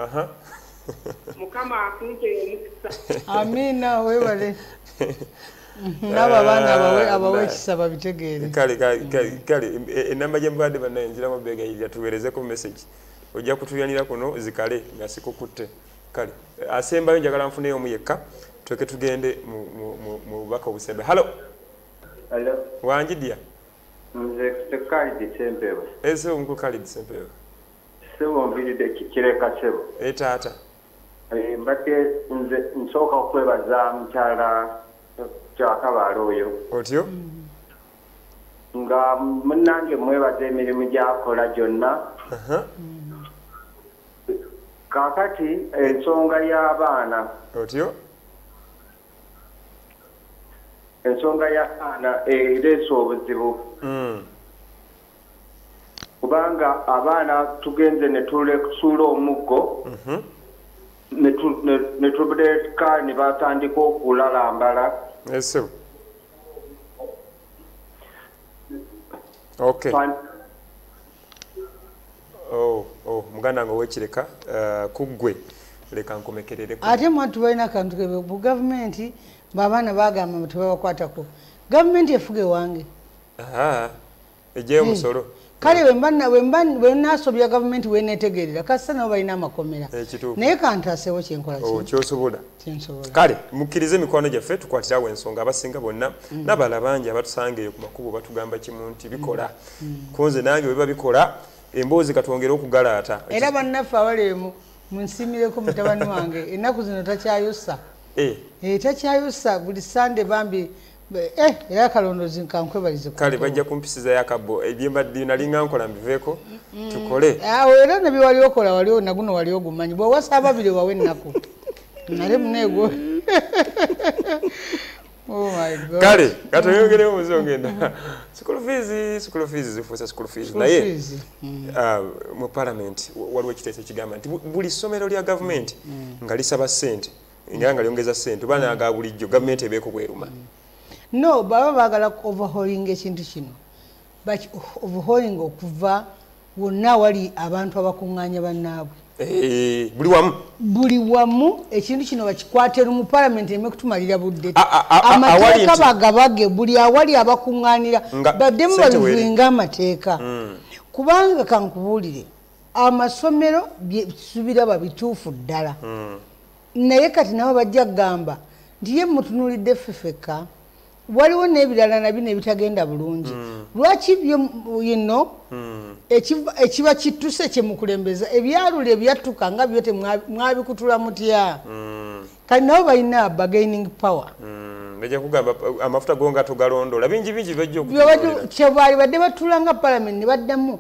Mukama akunte omukisa.
Amina webale. Naba bana abawe ekisaba bitegeere.
Kale enamba gye mbadde banaye nziramu bega yija tuweerezeko message. Ojja kutuyanira kuno zikale nga sikukutte. Kale asembayo njagala nfuneyo omuyekka tweke tugende mu bubaka obusembe. Halo. Wanjidia.
Nze Khalid Sempewo.
Ese omukulu Khalid Sempewo.
Sebo mbiride kireka sebo.
Tata.
Mbadde nze nsooka okwebaza mukyala KYAKABAALE oyo.
Otyo?
Nga munnange mwebaza emirimu gy'akola gyonna. Kakati ensonga y'abaana.
Otyo?
Ensonga y'abaana ereese obuzibu. Kubanga abaana tugenze ne tulekusuula omuggo ne tubuleka ne batandika okulalambala.
Eso. Okay. Muganda ngo wekireka kuggwe leka nkomekerere.
Ate mwatu balina kantu kebe bu government babaana bagamba tebabakwatako. Government efuge wange.
Eje musoro.
Kale wenasobya government wenetegerera kasa nabo balina amakomera. Naye kantasewo kyenkola kino.
Kyosobola.
Kyensobola.
Kale mukkirize mikwano gyaffe tukwatirawo ensonga abasinga bonna n'abala bangi abatusangeyo ku makubo batugamba kimu nti bikola. Konze nange bwe babikola emboozi katwongera okugalaata.
Era bannaffe abalemu munsimireko mutabani wange ennaku zino takyayusa. Takyayusa buli sande bambi era kalondozi nkankwebalize.
Kale bajja kumpisiza yakabo ebyembadde nalinga nkola mbiveeko tukole.
Era nabyo wali okola wali naguno wali ogumanyi bwe wasa ababiri wawe ennaku nale muneego. Oh my God.
Kale katoyongere omuzongenda. School fees zifuusa school fees naye mu parliament waliwo ekiteeso ekigamba nti buli ssomero lya government nga lisaba ssente nga lyongeza ssente baana aga bulijjo government ebeeko bweruma.
no baba bagala overhauling ekintu kino but overhauling okuva wonna wali abantu abakuŋŋaanya bannaabwe
buli
wamu ekintu kino bakikwatira mu parliament eme kutumalira budde amateeka bagabage buli awali abakuŋŋaanira baddemu babivuinga amateeka kubanga kankubuulire amasomero subira babituufu ddala naye kati nabo bajja kugamba nti ye mutunulidde ffeffeka waliwo n'ebirala nabino ebitagenda bulungi lwaki byo ekiba kituse kyemukulembeza ebyalula ebyattuka nga byo temwabikutula mutya kati nabo balina bargaining power
bajja kugamba amafuta go nga togalondola bingi bajja
kyebaali badde batula nga parliament ne baddamu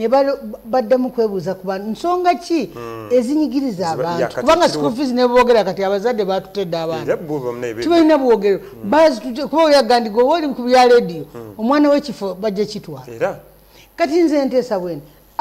baddamu kwebuuza ku bantu nsonga ki ezinyigiriza abantu kubanga school fees ne boogera kati abazadde batutedde abaana tibalina bwogero kuba oyagandi gwe oli ku bya rediyo omwana w'ekifo bajja kitwala kati nze nteesa bwene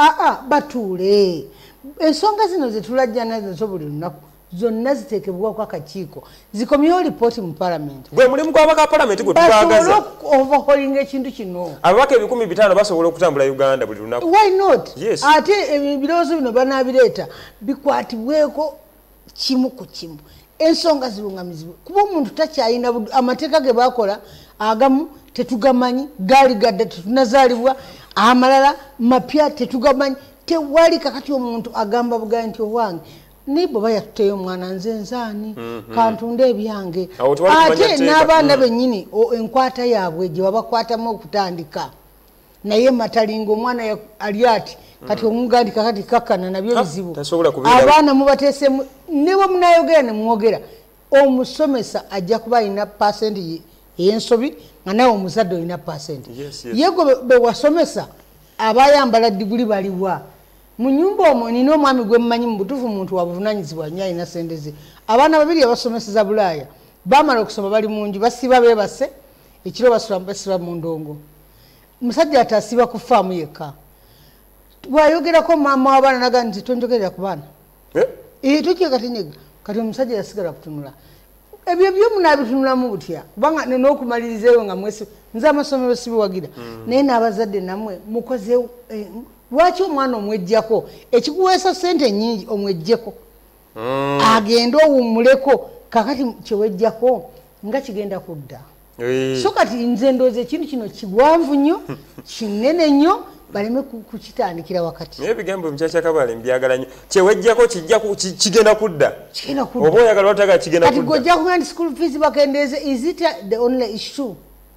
batuule ensonga zino zetulajja nazo buli lunaku zonna ziteekebwako akakiiko zikomyewo lipooti mu parliament
gwe mulimu gw'abaka parliament gwe tubaagaza
overhauling ekintu kino
ababaka 500 basobola okutambula Uganda buli lunaku
why not
yes.
Ate ebirowoozo bino banaabireeta bikwatibweko kimu ku kimu ensonga zirungamizibwe kuba omuntu takyayina amateeka ge bakola agamu tetugamanyi gaali gadde tetunazaalibwa amalala mapya tetugamanyi tewali kakati omuntu agamba bugaye nti owange nibo bayatuteyo omwana nze nzaani kantunde ebyange ate n'abaana bennyini enkwata yaabwe gye babakwatamu okutandika naye matalinga omwana ali ati kati omugandi kakati kakkana nabyo bizibu abaana mubateesemu ne bwe munayogera ne mwogera omusomesa ajja kuba alina pasenti ey'ensobi nga nawe omuzadde olina pasenti ye gwe be wasomesa abayambala diguli baliwa mu nyumba omwo nina omwami gwe mmanyi mu butuufu muntu wabuvunanyizibwa nnyo alina sente ze abaana babiri abasomeseza Bulaaya baamala okusoma bali mu nju basiba beebase ekiro basiba mu ndongo musajja ate asiba ku faamu yekka bwayogerako maama w'abaana naga nti tonjogerera ku baana tokye katinyega kati omusajja yasigala kutunula ebyo byo munaabitunulamu butya kubanga n'okumalirizeewo nga mwesi nze amasomero sibiwagira naye n'abazadde namwe mukozeewo lwaki omwana omwejjako ekikuweesa sente nyingi omwejjeko agende owummuleko kakati kyewejjako nga kigenda kudda so kati nze ndooza ekintu kino kigwanvu nnyo kinene nnyo baleme kukitandikira wakati
naye ebigambo Mukyala Kabaale mbyagala nnyo kyewejjako kigenda kudda oba oyagala otaga kigenda kudda
kati gojja kuga nti school fees bakendeeze is it the only issue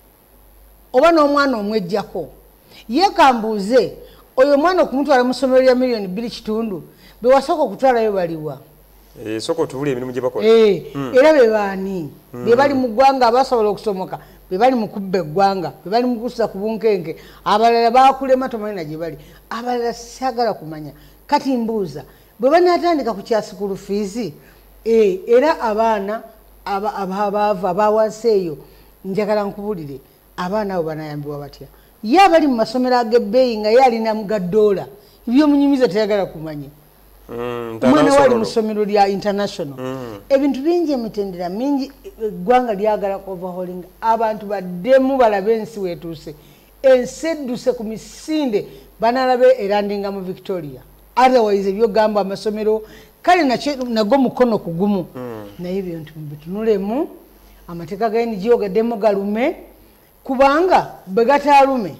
oba n'omwana omwejjako ye kambuuze oyo mwana okumutwala mu ssomero lya $2 million be wasooka okutwalayo baliwa
soko tubuli emirimu gye bakola
era be baani be bali mu ggwanga abasobola okusomoka be bali mu kubba eggwanga be bali mu kussa ku bunkenke abalala bakulema tomanyi na gye bali abalala sagala kumanya kati mbuuza bwe banaatandika ku kya school fees era abaana abaavu abawansi eyo njagala nkubulire abaana abo banayambibwa batya ye abali mu masomero ag'ebbeeyi nga ye alina mugaddoola ebyomunyumiza teyagala kumanya omwana wali mu ssomero lya international ebintu bingi emitendera mingi eggwanga lyagala overhauling abantu baddemu balabe ensi weetuuse ensi edduse ku misinde banalabe erandinga mu Victoria otherwise ebyogamba amasomero kale nago mukono ku gumu naye ebintu bitunulemu amateeka ga NGO gaddemu galume kubanga bwe gataalume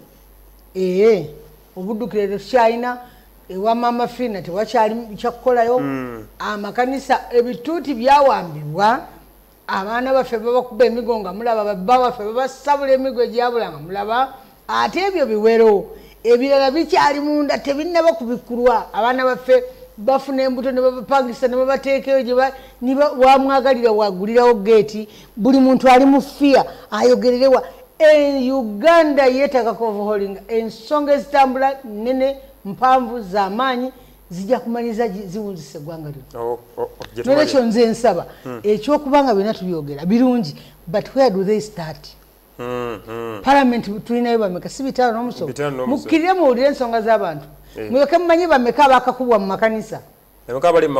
obuddukire tetukyalina ewa Mama Fina tewakyali kyakukolayo amakanisa ebituuti byawambibwa abaana baffe babakuba emigo nga mulaba babba baffe babasabula emigo egyabula nga mulaba ate ebyo biwero ebirala bikyali munda tebinnaba kubikulwa abaana baffe bafuna embuto ne babapangisa ne babateekeyo gye wamwagalira wagulirawo geeti buli muntu ali mu fiya ayogererewa Uganda yeetaaga overhauling ensonga ezitambula nene mpanvu z'amaanyi zijja kumaliza ziwunzisa eggwanga lino nolwekyo nze nsaba ekyokubanga byonna tubyogera birungi but where do they start parliament tulinayo bameka si 5 n'omusomo mukkirire muwulire ensonga z'abantu muleke mumanyi bameka abakakubwa mu makanisa bameka abali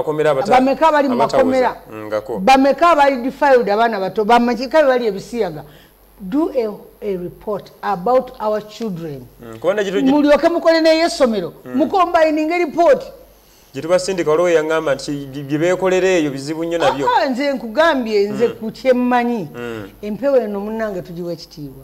mu makomera bameka abali defiled abaana bato bameka bali ebisiyaga do a report about our children.
Mulioke
mukole ne yesomero. Mukombining a report.
Jitubasindika olwo yangamba nti gibeekolera eyo bizibu nnyo nabyo.
Nze nkugambye nze kukyemmanyi. Empewo eno munnange tugiwa ekitiibwa.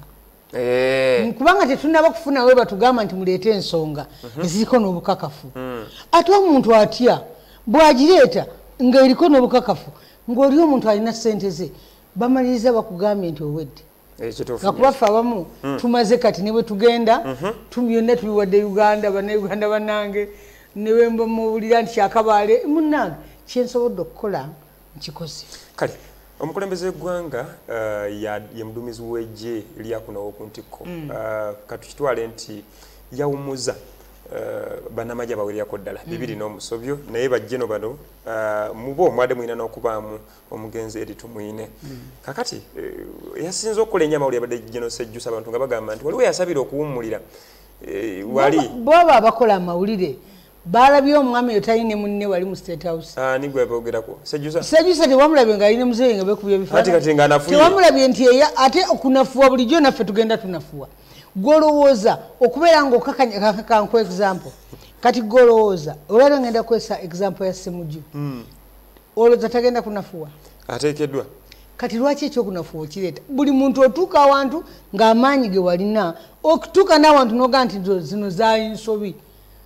Kubanga tetunaba kufuna we batugamba nti muleete ensonga eziriko n'obukakafu. Ate omuntu atya bw'agireeta ng'eriko n'obukakafu ng'oli omuntu alina ssente ze bamaliriza bakugambye nti owedde. Ngakuba ffe abamu tumaze kati ne bwe tugenda byonna tubiwadde Uganda bannayuganda bannange ne bwe muwulira nti Kyakabaale munnange kyensobodde okukola nkikoze.
Kale omukulembeze w'eggwanga ye muduumizi w'eggye lyakunawo ku ntikko katukitwale nti yawummuza bannamagye abawererako ddala 2 n'omusobyo naye bajjeno bano mubo mwade mwina n'okubaamu omugenzi eri tumwine kakati yasinze okukola ennyama wali abadde jjeno sejjusa abantu nga bagamba nti waliwo yasabira okuwummulira wali
boba abakola amawulire balabye omwami oyo talina munne wali mu State House.
Nigwe bogerako sejjusa
tewamulabye nga alina muzeeyi nga bekubye bifaananyi tewamulabye nti ate okunafuwa bulijjo naffe tugenda tunafuwa. Golowooza okubeera ng'okakankwa example kati golowooza olwaliro ngenda kwesa example ya Ssemujju olowooza tagenda kunafuwa
ateekeddwa.
Kati lwaki ekyokunafuwa okireeta buli muntu otuuka awantu ng'amaanyi ge walina okutuuka n'awantu n'oga nti zino zaayinsobi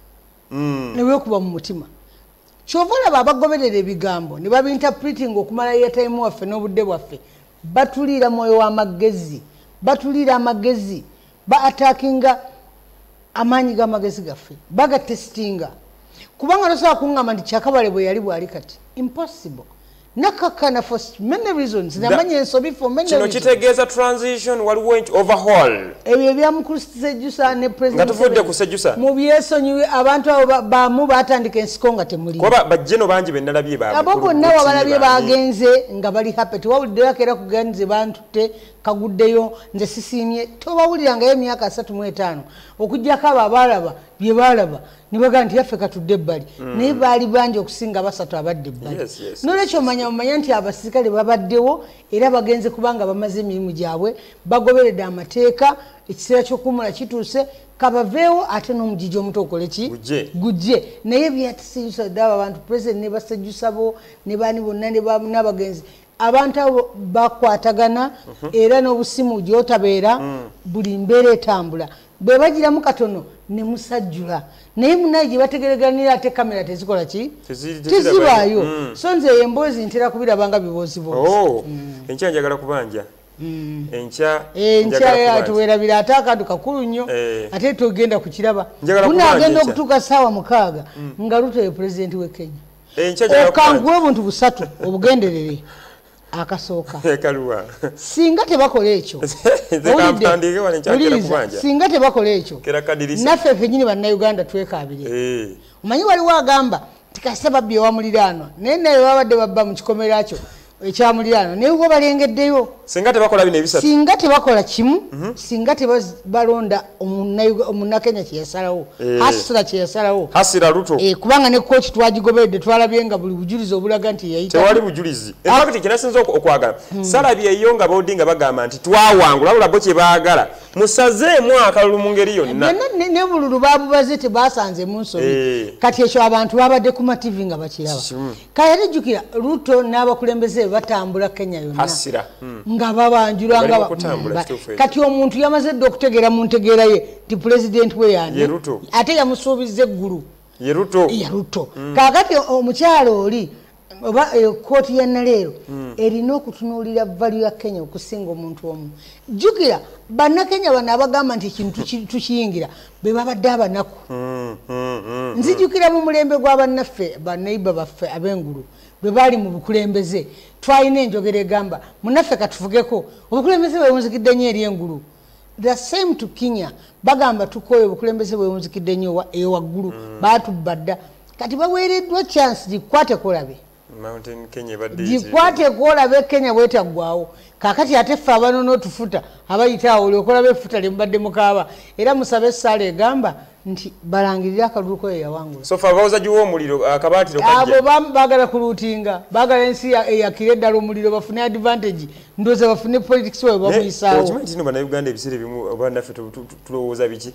neweekuba mu mutima kyova olaba abagoberera ebigambo ne babinterpreting okumala yetaimu waffe n'obudde bwaffe batuliira mwoyo w'amagezi batuliira amagezi ba-attackinga amaanyi g'amagezi gaffe bagatestinga kubanga tosobola kuŋŋamba nti Kyakabaale bwe yali bw'ali kati impossible nakakana for many reasons namanya ensobi for many reasons.
Kino kitegeeza transition waliwo nti overhaul
ebyo byamukulu Sejjusa ne president
nga tuvudde ku Sejjusa
mu byesonyiwe abantu abo bamu batandika ensiko nga temuli
kuba bajjeno bangi be nalabye
abo bonna wabalabye bagenze nga bali happy tewawuliddeyo akeera kugenze bantutte kaguddeyo nze sisiimye tobawulirangayo emyaka 35 okuggyako abo abalaba bye balaba ne baga nti yaffe katudde ebbali naye baali bangi okusinga basatu abadde ebbali n'olwekyo omanya nti abasirikale babaddewo era bagenze kubanga bamaze emirimu gyabwe bagoberedde amateeka ekiseera ky'okuwummula kituuse kabaveewo ate n'omugigi omuto okole ki gujje naye byatisejjusa ddala abantu president ne basejjusabo ne baani bonna n'abagenzi abantu abo bakwatagana era n'obusimu gyotabeera buli mbeera etambula bwe bagiramu katono ne musajjula naye munaye gye bategereganira ate kamera tezikola ki tezibaayo so nze emboozi ntera kubirabanga bibooziboozi
enkya njagala kubanja
enkya tuwerabira ate akantu kakulu nnyo ate togenda kukiraba bunagenda okutuuka ssaawa 6 nga Ruto ye pulezidenti w'e Kenya okanguwe obuntu busatu obugenderere akasooka singa tebakola ekyo singa tebakola ekyo naffe fenyini bannayuganda twekaabire omanyi waliwo agamba tikasita babbi ewamuliraanwa naye naye babadde babba mu kikomera kyo ekyamuliraanwa naye ubwo balengeddeyo singa tebakola kimu singa tebalonda omunnakenya kyeyasalawo hasira kyeyasalawo kubanga ne kooki twagigoberedde twalabye nga buli bujulizi obulaga nti
tewali bujulizi ekakati kinasinza okwagala salabyeyo nga boodinga bagamba nti twawangula wabula bo kye baagala musazeemu akalulu mu ngeri yonna
ne bululu babubaze tebasanze mu nsobi kati ekyo abantu babadde ku mativi nga bakiraba kale tejjukira Ruto n'abakulembeze batambula Kenya yonna nga babanjula nga kati omuntu yamaze dde okutegeera mu ntegeera ye ti president we yani ate yamusuubiza eggulu ye Ruto kaakati omukyalo oli oba kooti ya Naleero erina okutunuulira value ya Kenya okusinga omuntu omu jjukira bannakenya bano abagamba nti ekintu tukiyingira be babadde abanaku nzijjukira mu mulembe gw'abannaffe banneiba baffe ab'engulu bwe baali mu bukulembeze twalina enjogera egamba munaffe katufugeko obukulembeze bwewunzikidde nnyo eri engulu the same to Kenya bagamba tukooye obukulembeze bwewunzikidde nnyo ewaggulu baatubadda kati baweereddwa chance gikwate kolabe gikwate kwolabe Kenya bwetaggwawo kakati ate ffe abanoona otufuta abayita awo olyokola befuta lye mubadde mukaaba era musabe essaala egamba nti balangirira akalulu ko yawangula
so fa bawoza juwo omuliro akabatiro
kajja abo bagala kulutinga bagala ensi yakire ddala omuliro bafune advantage ndoza bafune politics we bamuisaawo
okimanyi tino bana Uganda ebisire bimu abana ffe tulowooza biki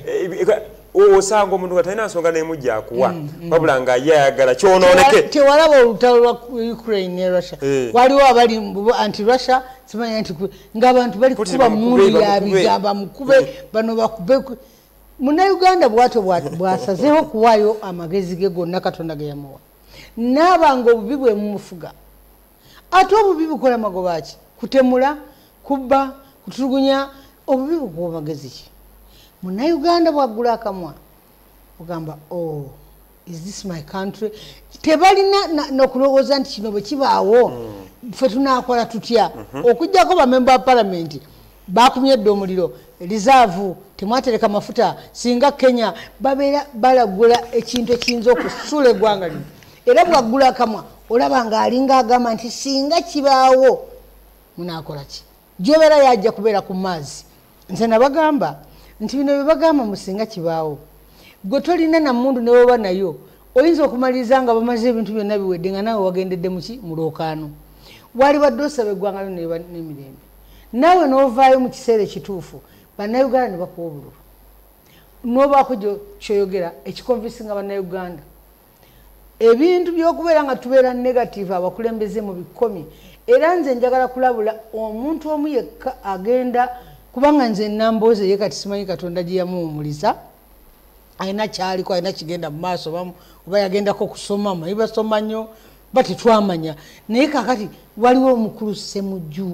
osanga omuntu nga talina nsonga n'emujja akuwa wabula nga ye ayagala kyonooneke
tewalaba olutalo lwa Ukraine ne Russia waliwo abali anti Russia simanya nti ng'abantu bali kuba muli yabigamba mukube bano bakube Munnayuganda bwato bwasazeewo kuwaayo amagezi ge gonna Katonda ge yamuwa n'abanga obubi bwe mumufuga ate obubi bukola magoba ki kutemula kubba kutulugunya obubi bukuwa magezi ki Munnayuganda bwagula akamwa ogamba oh is this my country tebalina n'okulowooza nti kino bwe kibaawo ffe tunaakola tutya okujjako bamemba ba palamenti bakumye edda omuliro reserve temwatereka mafuta singa Kenya babeera balagula ekintu ekiyinza okusula eggwanga lino era bwagula akamwa olaba nga alinga agamba nti singa kibaawo munaakola ki gyobeera yajja kubeera ku maazi nze nabagamba nti bino bye bagamba musinga kibaawo gwe tolina na mundu ne woba nayo oyinza okumaliriza nga bamaze ebintu byonna biwedde nga naawe wagendedde muki mu lookaano wali badde osaba eggwanga lino n'emirembe naawe n'ovaayo mu kiseera ekituufu bannayuganda ne bakuwa obululu n'obaako kyoyogera ekikonvisinga bannayuganda ebintu by'okubeera nga tubeera negative abakulembeze mu bikomi era nze njagala kulabula omuntu omu yekka agenda kubanga nze nambooze ye kati simanyi Katonda gye yamuwumuliza alina kyaliko alina kigenda mu maaso oba yagendako kusoma manyi basoma nnyo batetwamanya naye kakati waliwo omukulu Ssemujju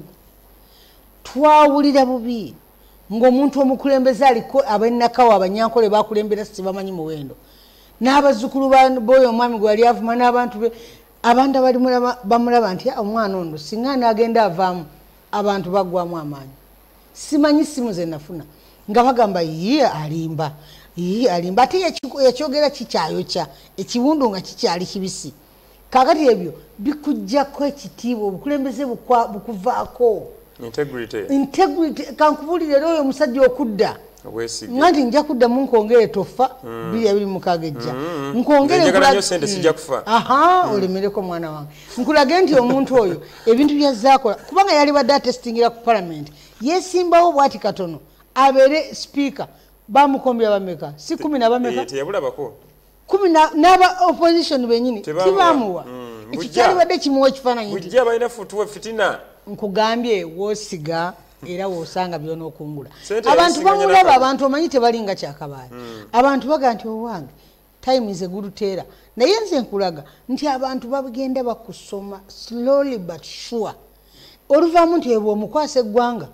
twawulira bubi ng'omuntu omukulembeze aliko abennakawo abanyankole bakulembera sibamanyi muwendo n'abazzukulu b'oyo omwami gwe yali avuma n'abantu be abantu abali bamulaba nti omwana ono singa n'agenda avaamu abantu baggwamu amaanyi simanyi simu ze nafuna nga bagamba ye alimba ate yakyogera kikyayokya ekiwundu nga kikyali kibisi kakati ebyo bikujjako ekitiibwa obukulembeze bukuvaako integrity kankubulire era oyo omusajja okudda nganti nja kudda munkongere tofa 226 ejja nkongere
sente sijja kufa
olemereko mwana wange nkulage nti omuntu oyo ebintu byazaakola kubanga yali badde atestingira ku parliament yesimbawo bwati katono abeere speaker bamukombya bameka si 10 nabameka
teyabulabako
10 n'aba opposition benyini tibamuwa ekikyali badde kimuwa ekifaananyi
bujja balina futuwe fitina
nkugambye wosiga era wosanga byonokungula abantu bamulaba abantu omanyi tebalinga Kyakabaale abantu baga nti owange time is a good teller naye nze nkulaga nti abantu bagenda bakusoma slowly but sure oluvaamu nti ebwo omukwasa eggwanga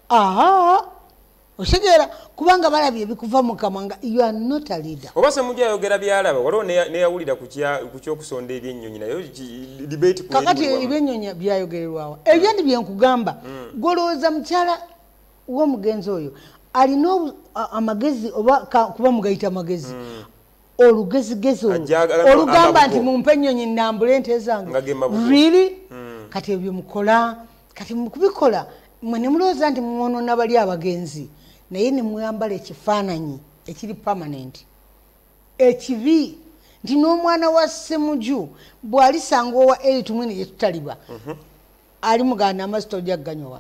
osegeera kubanga balabye bikuva mu kamwa nga you are not a leader
oba Ssemujju ayogera byalaba waliwo neyawulira ku kyokusonda ebyennyonyi nayo debate
kakati ebyennyonyi byayogererwawa ebyo ndi byenkugamba golowooza mukyala w'omugenzi oyo alina amagezi oba kuba mugayita amagezi olugezigezi olugamba nti mumpe ennyonyi nnambule ente zange really kati ebyo mukola kati mukubikola mwe ne mulowooza nti mwonoona bali abagenzi naye ne mwambala ekifaananyi ekiri permanent ekibi nti n'omwana wa Ssemujju bw'alisanga owa eri tumwene gye tutaliba ali muganda amazzi tojja kuganywa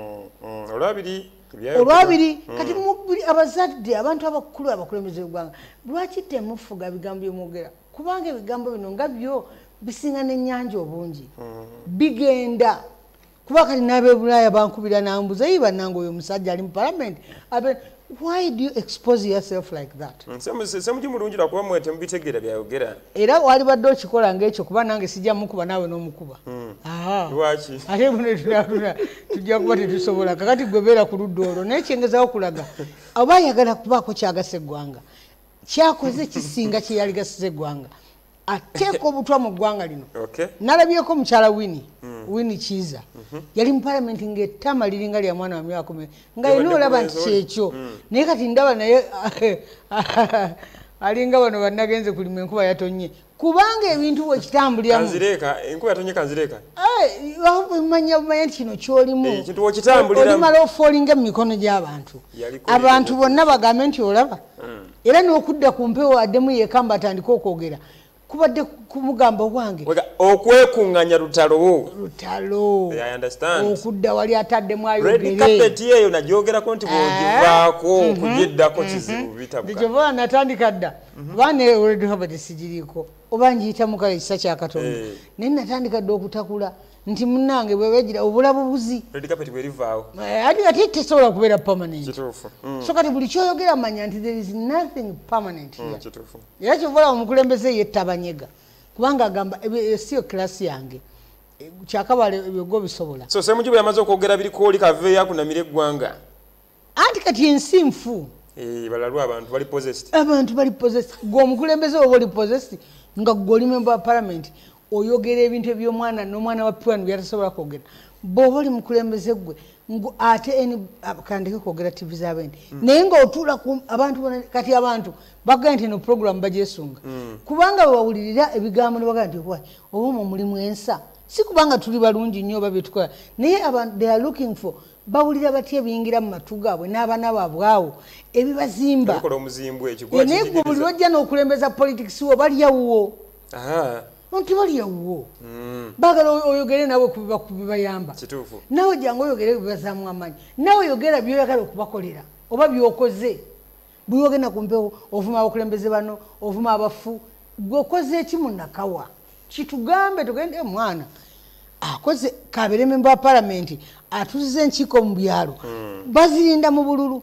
olwabiri kati abazadde abantu abakulu abakulembeze b'eggwanga lwaki temufuga bigambo byemwogera kubanga ebigambo bino nga byo bisinga n'ennyanja obungi bigenda kuba kati n'ab'ebulaaya bankubira nambuza yiba nange oyo omusajja ali mu parliament why do you expose yourself like that
Ssemujju mulungi lwakuba mwete mubitegeera byayogera
era wali badde okikola ng'ekyo kuba nange sijja mukuba naawe n'omukuba
lwaki
ate bune tujja kuba tetusobola kakati gwe beera ku ludda olwo naye kyengezaho kulaga oba ayagala kubaako kyagasa eggwanga kyakoze kisinga kye yali gasiza eggwanga ateeka obutwa mu ggwanga lino nalabyeko mukyala Winnie Kiza yali mu parliament ng'ettama liringa lya mwana wa myaka 10 nga yina olaba nti kyekyo naye kati ndaba naye alinga bano bannagenze kulima enkuba yatonye kubanga ebintu bwekitambuliramu
enkuba yatonye kanzireka
manya nti kino kyolimu olimala ofoolinga mu mikono gy'abantu abantu bonna bagambe nti olaba era n'okudda ku mpewo addemu yeekamba atandika okwogera kubadde kumugamba wange
okwekunganya lutalo
okudda wali ataddemu
red carpet yeyo nagyogerako nti bwogivaako kujeddako kizibu bitabuka
kyova natandika dda baana red carpet sigiriiko oba njiyita mukala ekisa kya Katonda naye natandika dda okutakula nti munnange bwebegira obulabubuzi
red carpet bwerivaawo
ati kati tesobola kubeera permanent so kati buli kyoyogera manya nti there is nothing permanent here era kyovola omukulembeze yettabanyega kubanga agamba siyo kilasi yange Kyakabaale ebyo bisobola
so Ssemujuba yamaze okwogera birikooli kaveeyo akunamira eggwanga
anti kati ensi nfu
balalwa abantu bali
possessed gwe omukulembeze oba oli possessed nga gwe oli member wa parliament oyogera ebintu eby'omwana n'omwana wa P1 byatasobola kwogera bw'oba oli mukulembeze gwe ate kandeke kwogera TV z'abendi naye ng'otuula abantu kati abantu bagamba nti no program bagyesunga kubanga bwebawulirira ebigambo ne bagamba nti oba omwo mulimu ensa si kubanga tuli balungi nnyo oba byetukola naye abantu they are looking for bawulira batya ebiyingira mu matu gaabwe n'abaana baabwe awo ebibazimba naye gwe buli lwojja n'okulembeza politics wo balyawo nti balyawo baagala oyogere nawe kubibayamba nawe jangu oyogere bibazaamu amaanyi nawe oyogera byoyagala okubakolera oba byokoze buyogena ku mpewo ovuma abakulembeze bano ovuma abafu gweokoze eki munakawa kitugambe tugende mwana akoze kabere member wa parliament atuzize enkiiko mu byalo bazirinda mu bululu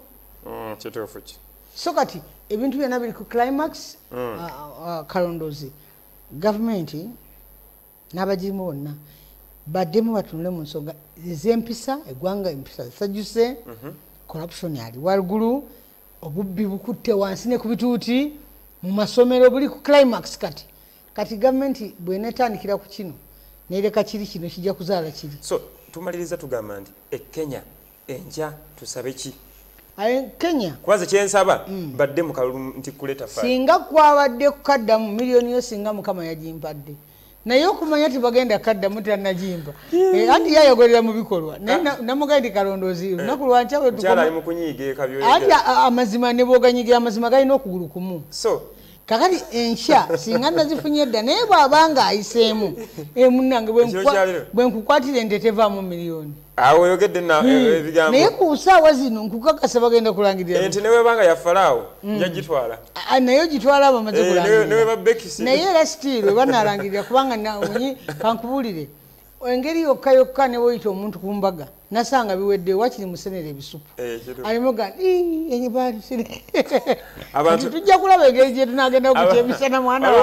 so kati ebintu byonna biri ku climax kalondozi gavumenti n'abagimu bonna baddemu batunule mu nsonga ez'empisa eggwanga empisa zisajjuse corruption ali waggulu obubbi bukutte wansi ne ku bituuti mu masomero buli ku climax kati gavumenti bw'eneetandikira ku kino nereka kiri kino kijja kuzaala kiri
so tumaliriza tugamba nti Kenya enkya tusabe ki
Kenya
kwaze kyensaba badde mu kalulu nti kuleta fire
singa kwabadde kukaddamu miliyoni yo singa mukama yagimpadde naye okumanya ti bagenda kaddamu tannagimpa anti yayogerera mu bikolwa namugandi kalondozi lunaku lwankya ati amazima ne bwoganyigira amazima galina okugulu kumu
so
kakati ensha singa nazifunye edda naye bw'abanga ayiseemu munnange bwe nkukwatira ente tevaamu miliyoni
awo oyogedde ebigambo
naye ku ssaawa zino nkukakasa bagenda kulangirira
ente newebanga ya Falaawo njagitwala
naye ogitwala bamaze
kulangirira
naye era sitiirwe banaalangirira kubanga naonyi kankubuulire engeri yokka ne woyita omuntu ku mbaga nasanga biwedde wakiri musenera ebisupu alimoga tujja kulaba engeri gye tunagenda okutyebisana mwana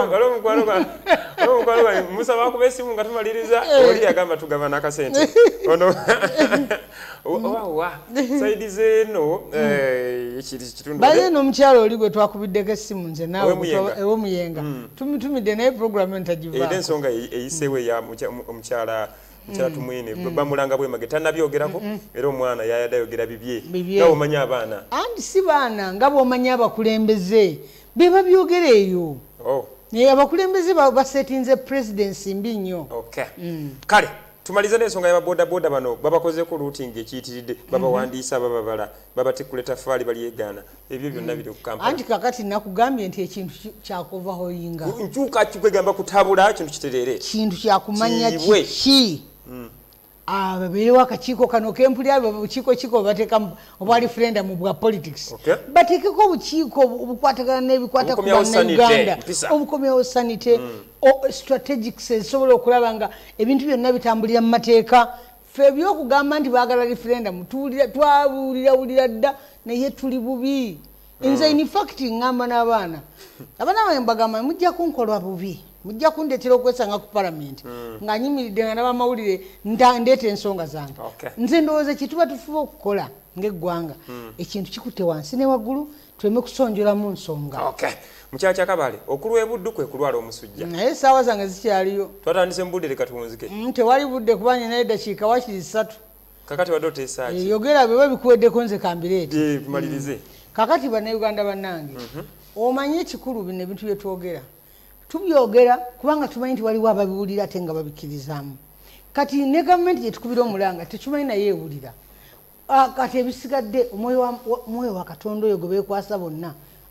wange musa bakuba esimu nga tumaliriza oli yagamba tugaba n'akasente ono owawa saidi zeeno
baye n'omukyalo oli gwe twakubiddeko essimu nze naawe ewomuyenga tumitumidde naye programu entagivaako
era ensonga eyiseewo eya omukyala tumwine bamulanga bwemage tannabyogerako era omwana yayadde ayogera bibye nga omanya abaana
anti si baana nga bw'omanya abakulembeze be babyogera eyo naye abakulembeze basetinze presidency mbi nnyo
kale tumaliza n'ensonga y'ababodaboda bano babakozeko routing ekiyitiridde babawandiisa bababala babatekuleta faali balyegaana ebyo byonna biri ku kampala
anti kakati nakugambye nti ekintu kyakovahoyinga
nkyukakikwegamba kutabula kintu kitereere
kintu kyakumanya kiki babeerewo akakiiko kano kempulira bukiiko kiko bateeka obwa referendum bwa politics bateekeko obukiiko obukwatagana n'ebikwatagana na Uganda obukomyawo sanite strategics ezisobola okulaba nga ebintu byonna bitambulira mu mateeka ffe ebyokugamba nti baagala referendum twabuulira dda naye tuli bubi nze in fact ngamba n'abaana abaana bagamba mujja kunkolwa bubi mujja kundetera okwesanga ku parliament nga nyimiridde nga n'abamawulire ndeeta ensonga zange nze ndowooza kituba tufuba okukola ng'eggwanga ekintu kikutte wansi ne waggulu tuleme kusonjolamu nsonga
mukyala Kyakabaale okulwa ebuddu kwe kulwala omusujja
naye essaawa zange zikyaliyo
twatandise mu budde leka tuwunzike
tewali budde kuba nyina eddakiika wakiri 3
kakati wadde oteesaaki
yogera bwe bikuweddeko nze kambireeti
tumalirize
kakati bannayuganda bannange omanye ekikulu bino ebintu bye twogera tubyogera kubanga tumanyi nti waliwo ababiwulira ate nga babikirizaamu kati ne gavumenti gye tukubira omulanga tekimanyi naye ewulira kati ebisigadde omwoyo wa Katonda oyo gwe beekwasa bonna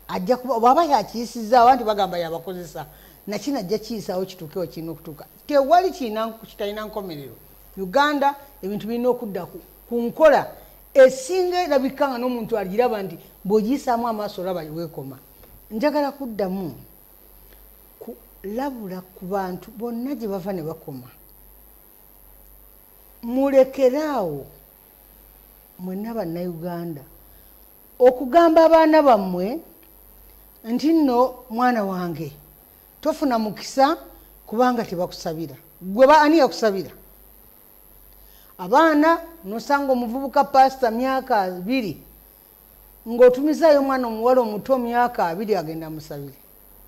ajja kuba bwaba yakiyisizza abantu bagamba yabakozesa nakina ajja kiyisaawo kituukewo kirina okutuuka tewali kitalina nkomerero Uganda ebintu birina okudda ku nkola esinga erabika nga n'omuntu agiraba nti bw'ogiyisaamu amaaso olaba weekoma njagala kuddamu kulabula ku bantu bonna gye bava ne bakoma mulekeraawo mwenna bannayuganda okugamba abaana bammwe nti nno mwana wange tofuna mukisa kubanga tebakusabira gwe ani yakusabira abaana nosanga omuvubuka pasita myaka 2 ng'otumizayo omwana omuwala omuto myaka 2 agenda musabire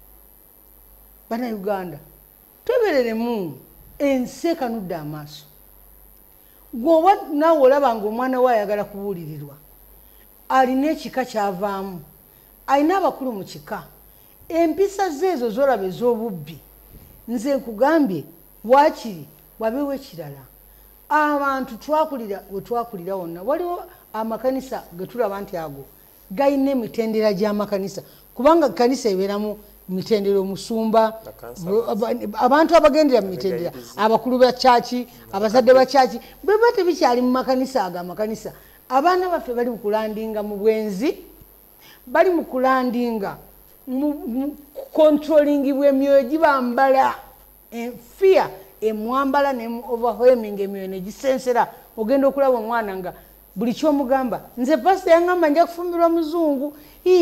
bannayuganda twebereremu ensi ekanudde amaaso gwoba naawe olaba ngaomwana we ayagala kubuulirirwa alina ekika kyavaamu alina abakulu mu kika empisa zeezo zolaba ez'obubbi nze nkugambye waakiri wabeewo ekirala abantu twakulira we twakulira wonna waliwo amakanisa ge tulaba nti ago galina emitendera gy'amakanisa kubanga kanisa ebeeramu mitendero musumba abantu abagendera mu mitendera abakulu ba chachi abazadde ba chachi bwe tebikyali mu makanisa aga amakanisa abaana baffe bali mu kulandinga mu bwenzi bali mu kulandinga mu controlling bw'emyoyo gibambala fear emwambala ne overwhelming emyoyo ne gisensera ogenda okulaba omwana nga buli kyomugamba nze pastor yangamba nja kufumbirwa muzungu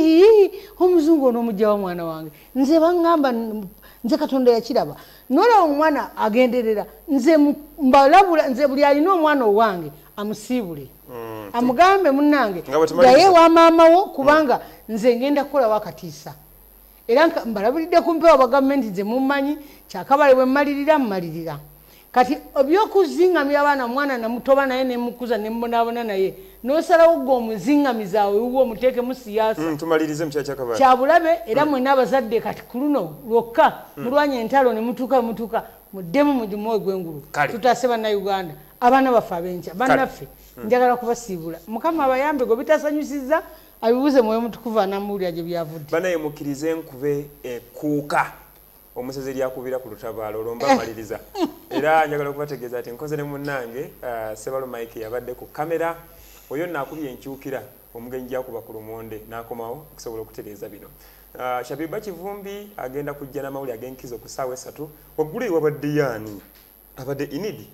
omuzungu ono omujja wa mwana wange nze bangamba nze Katonda yakiraba nolaba omwana agenderera nze mbalabula nze buli alina omwana owange amusiibule amugambe munnange gaye wa maama wo kubanga nze ngenda kukola wakatiisa era mbalabulidde ku mpewo bagavumenti nze mummanyi Kyakabaale bwe mmalirira kati ebyokuzingamya abaana mwana namutoba naye nemukuza nemubonaabona naye nosalawo gwe omuzingamizaawe wuwo omuteeke mu siyaasa
tumalirize mu Kyakabaale
kyabulabe era mwena abazadde kati ku luno lwokka mulwanya entalo ne mutuuka muddemu mu gimoyo gw'engulu tutaase bannayuganda abaana baffe abenkya bannaffe njagala kubasiibula mukama abayambe gwe bitasanyusizza abibuuze mwoyo mutukuvu anamuwulira gye byavudde
banaye mukkirize nkube ekuuka omuseze lyakubira ku lutabaalo olwomba maliriza era njagala okubategeeza ati nkoze ne munnange Sebalo Mike yabadde ku kamera oyo naakubye enkyukira omugenyi gyakuba ku lumonde n'akomawo okusobola okutereeza bino Shabiba Kivumbi agenda kujja n'amawulire ag'enkizo ku ssaawa 3 waggulu wabadde yaani abadde inidi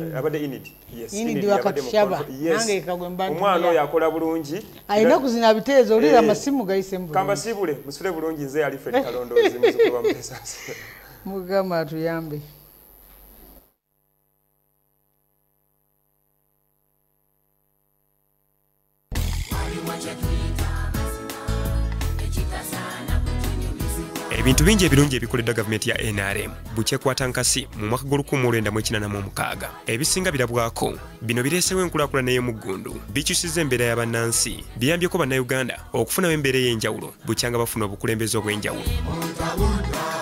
yes
inidi wakatushaba nange kagwe mbantu
omwana oyo akola bulungi
alina kuzina biteezo olira amasimu gayise mbulu
kamba sibule musule bulungi nze Alfred Kalondozi muzukulu wa Mpesasi
mugama atuyambe
ebintu bingi ebirungi ebikoledde gavumenti ya NRM bukyekwata nkasi mu mwaka g'1986 ebisinga birabwako bino bireesewo enkulaakulana y'emuggundu bikyusizza embeera y'abannansi biyambyeko bannayuganda okufunawo embeera ey'enjawulo bukyanga bafuna obukulembeze obw'enjawulo